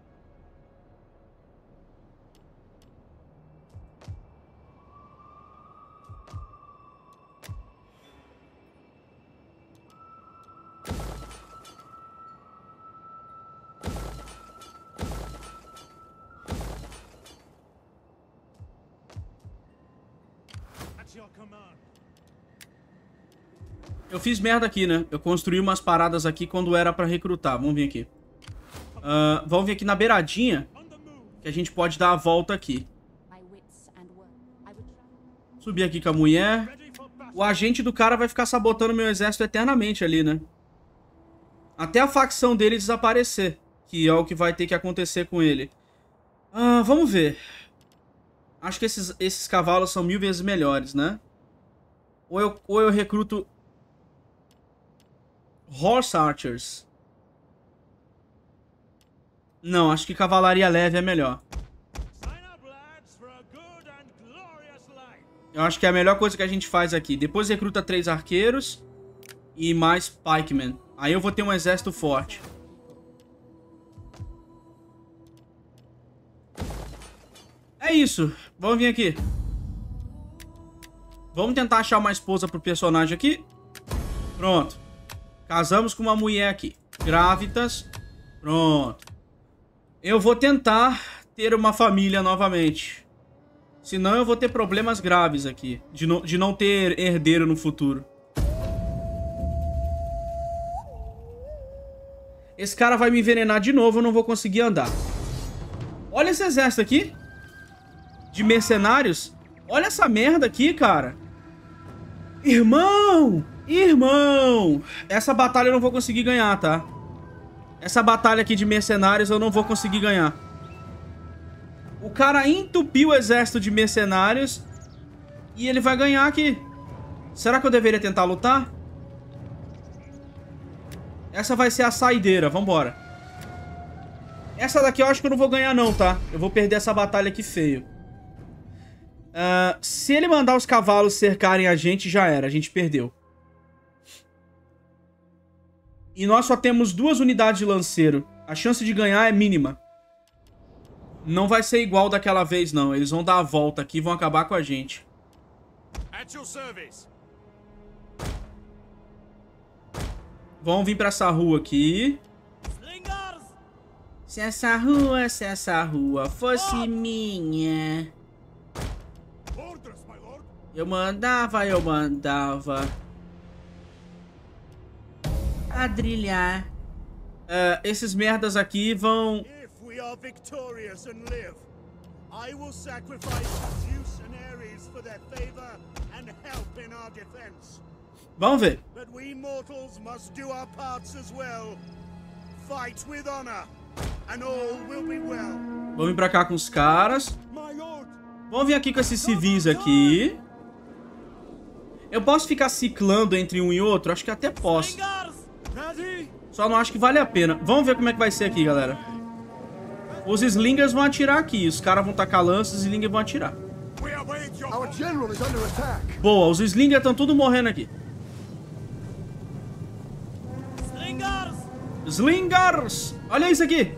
Eu fiz merda aqui, né? Eu construí umas paradas aqui quando era pra recrutar. Vamos vir aqui. Vamos vir aqui na beiradinha. Que a gente pode dar a volta aqui. Subir aqui com a mulher. O agente do cara vai ficar sabotando meu exército eternamente ali, né? Até a facção dele desaparecer. Que é o que vai ter que acontecer com ele. Vamos ver. Acho que esses cavalos são 1000 vezes melhores, né? Ou eu recruto... Horse Archers. Não, acho que cavalaria leve é melhor. Eu acho que é a melhor coisa que a gente faz aqui. Depois recruta 3 arqueiros e mais pikemen. Aí eu vou ter um exército forte. É isso. Vamos vir aqui. Vamos tentar achar uma esposa pro personagem aqui. Pronto. Casamos com uma mulher aqui. Grávidas. Pronto. Eu vou tentar ter uma família novamente. Senão eu vou ter problemas graves aqui. De não ter herdeiro no futuro. Esse cara vai me envenenar de novo. Eu não vou conseguir andar. Olha esse exército aqui. De mercenários. Olha essa merda aqui, cara. Irmão! Irmão! Essa batalha eu não vou conseguir ganhar, tá? Essa batalha aqui de mercenários eu não vou conseguir ganhar. O cara entupiu o exército de mercenários e ele vai ganhar aqui. Será que eu deveria tentar lutar? Essa vai ser a saideira, vambora. Essa daqui eu acho que eu não vou ganhar não, tá? Eu vou perder essa batalha aqui feio. Se ele mandar os cavalos cercarem a gente, já era, a gente perdeu. E nós só temos 2 unidades de lanceiro. A chance de ganhar é mínima. Não vai ser igual daquela vez, não. Eles vão dar a volta aqui e vão acabar com a gente. Vamos vir pra essa rua aqui. Se essa rua fosse minha... Eu mandava quadrilhar. Esses merdas aqui vão... Vamos ver. Vamos vir pra cá com os caras. Vamos vir aqui com esses civis aqui. Eu posso ficar ciclando entre um e outro? Acho que até posso. Só não acho que vale a pena. Vamos ver como é que vai ser aqui, galera. Os slingers vão atirar aqui. Os caras vão tacar lanças e os slingers vão atirar. Boa, os slingers estão tudo morrendo aqui. Slingers! Olha isso aqui.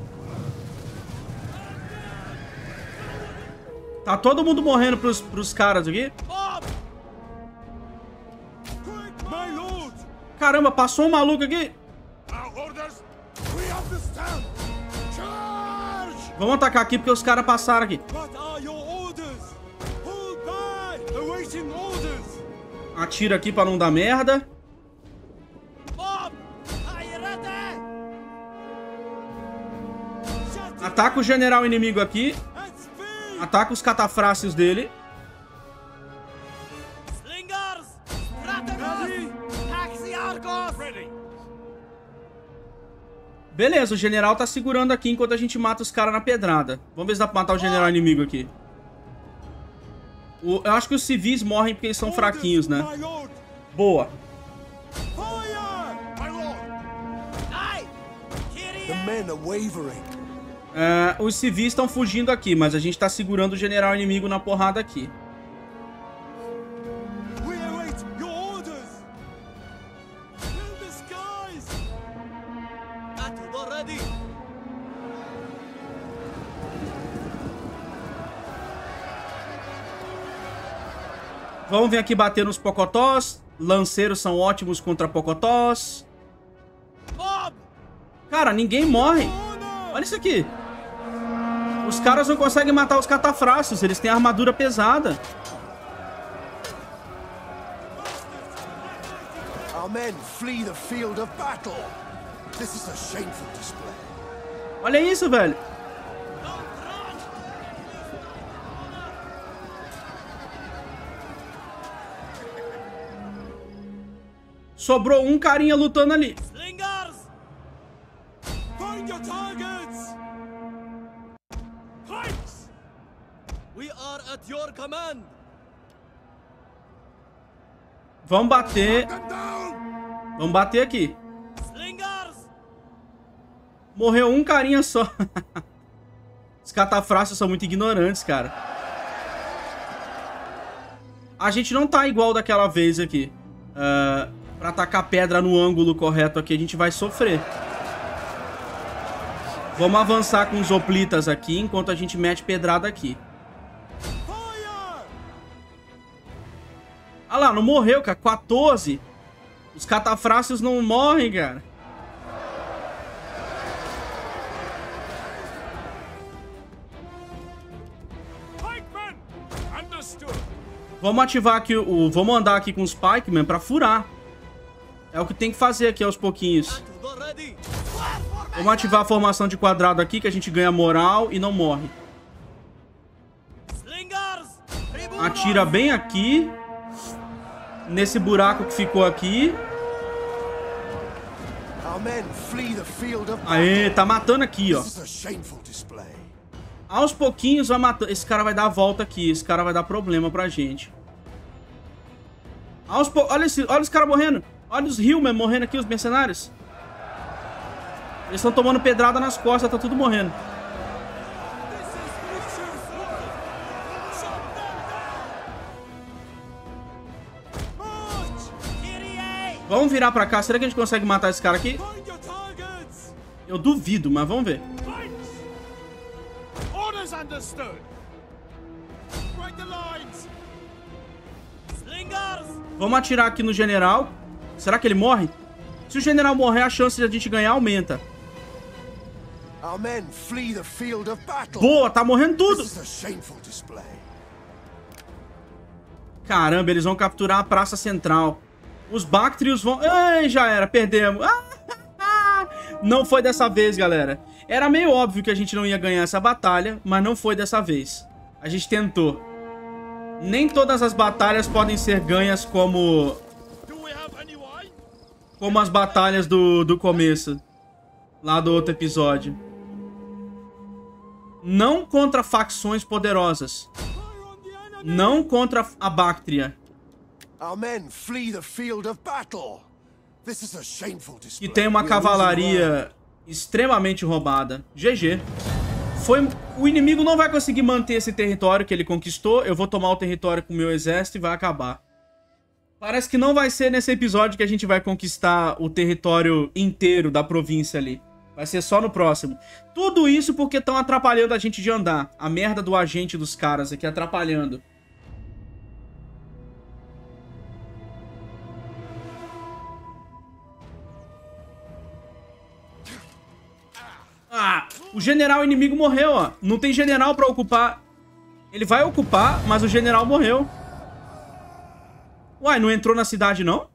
Tá todo mundo morrendo pros caras aqui. Caramba, passou um maluco aqui. Vamos atacar aqui porque os caras passaram aqui. Awaiting orders. Atira aqui pra não dar merda. Bob, are you ready? Ataca o general inimigo aqui. At speed. Ataca os catafrácios dele. Slingers, Strategos, taxi Argos. Ready. Beleza, o general tá segurando aqui enquanto a gente mata os caras na pedrada. Vamos ver se dá pra matar o general inimigo aqui. Eu acho que os civis morrem porque eles são fraquinhos, né? My lord. Boa. Fire. My lord. Aye, Kyrie. The men are wavering. Os civis estão fugindo aqui, mas a gente tá segurando o general inimigo na porrada aqui. We await your orders. Fill the skies. Battle ready. Vamos vir aqui bater nos pocotós. Lanceiros são ótimos contra pocotós. Bob, Cara, ninguém morre. Olha isso aqui. Os caras não conseguem matar os catafrácios. Eles têm armadura pesada. Our men flee the field of battle. This is a shameful display. Olha isso, velho. Sobrou um carinha lutando ali. slingers, Find your targets. pikes. We are at your command. Vamos bater. Them down. Vamos bater aqui. Slingers, Morreu um carinha só. Os catafrácios são muito ignorantes, cara. A gente não tá igual daquela vez aqui. Pra atacar pedra no ângulo correto aqui, a gente vai sofrer. Vamos avançar com os hoplitas aqui, enquanto a gente mete pedrada aqui. Fire. Ah lá, não morreu, cara. 14. Os catafrácios não morrem, cara. Pikemen. Understood. Vamos ativar aqui vamos andar aqui com os pikemen pra furar. É o que tem que fazer aqui aos pouquinhos. battle ready. Vamos ativar a formação de quadrado aqui, que a gente ganha moral e não morre. Slingers, Atira bem aqui. Nesse buraco que ficou aqui. Our men flee the field of battle. Aê, tá matando aqui, ó. This is a shameful display. Aos pouquinhos vai matando. Esse cara vai dar a volta aqui. Esse cara vai dar problema pra gente. Olha os caras morrendo. Olha os Hillmen morrendo aqui, os mercenários. Eles estão tomando pedrada nas costas, tá tudo morrendo. Kyrie. Vamos virar pra cá. Será que a gente consegue matar esse cara aqui? Find your targets. Eu duvido, mas vamos ver. Pikes. Orders understood. Break the lines. Slingers, Vamos atirar aqui no general. Será que ele morre? Se o general morrer, a chance de a gente ganhar aumenta. Our men flee the field of battle. Boa, tá morrendo tudo. This is a shameful display. Caramba, eles vão capturar a praça central. Os Bactrios vão... Ai, já era, perdemos. Não foi dessa vez, galera. Era meio óbvio que a gente não ia ganhar essa batalha, mas não foi dessa vez. A gente tentou. Nem todas as batalhas podem ser ganhas como as batalhas do começo. Lá do outro episódio. Não contra facções poderosas. Não contra a Bactria. Our men flee the field of battle. This is a shameful display. Que tem uma We are losing ground. cavalaria extremamente roubada. GG. O inimigo não vai conseguir manter esse território que ele conquistou. Eu vou tomar o território com o meu exército e vai acabar. Parece que não vai ser nesse episódio que a gente vai conquistar o território inteiro da província ali. Vai ser só no próximo. Tudo isso porque estão atrapalhando a gente de andar. A merda do agente dos caras aqui atrapalhando. Ah, o general inimigo morreu, ó. Não tem general pra ocupar. Ele vai ocupar, mas o general morreu. Uai, não entrou na cidade, não?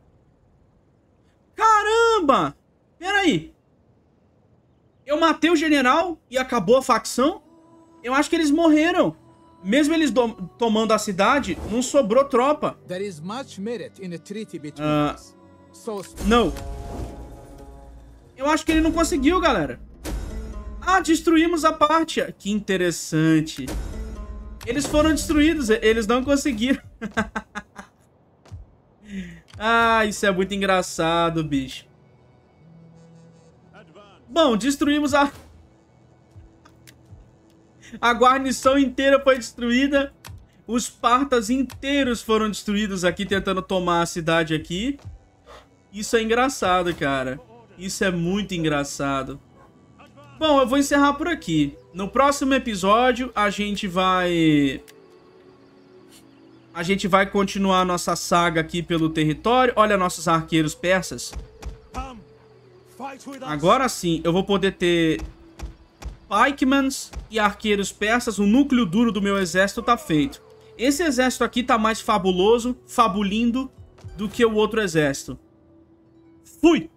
Caramba! Pera aí. Eu matei o general e acabou a facção? Eu acho que eles morreram. Mesmo eles tomando a cidade, não sobrou tropa. There is much merit in a treaty between us. So... Não. Eu acho que ele não conseguiu, galera. Ah, destruímos a Pártia. Que interessante. Eles foram destruídos, eles não conseguiram. Ah, isso é muito engraçado, bicho. Bom, destruímos a guarnição inteira foi destruída. Os partas inteiros foram destruídos aqui, tentando tomar a cidade aqui. Isso é engraçado, cara. Isso é muito engraçado. Bom, eu vou encerrar por aqui. No próximo episódio, a gente vai continuar nossa saga aqui pelo território. Olha nossos arqueiros persas. Agora sim, eu vou poder ter pikemans e arqueiros persas. O núcleo duro do meu exército tá feito. Esse exército aqui tá mais fabuloso, fabulindo do que o outro exército. Fui!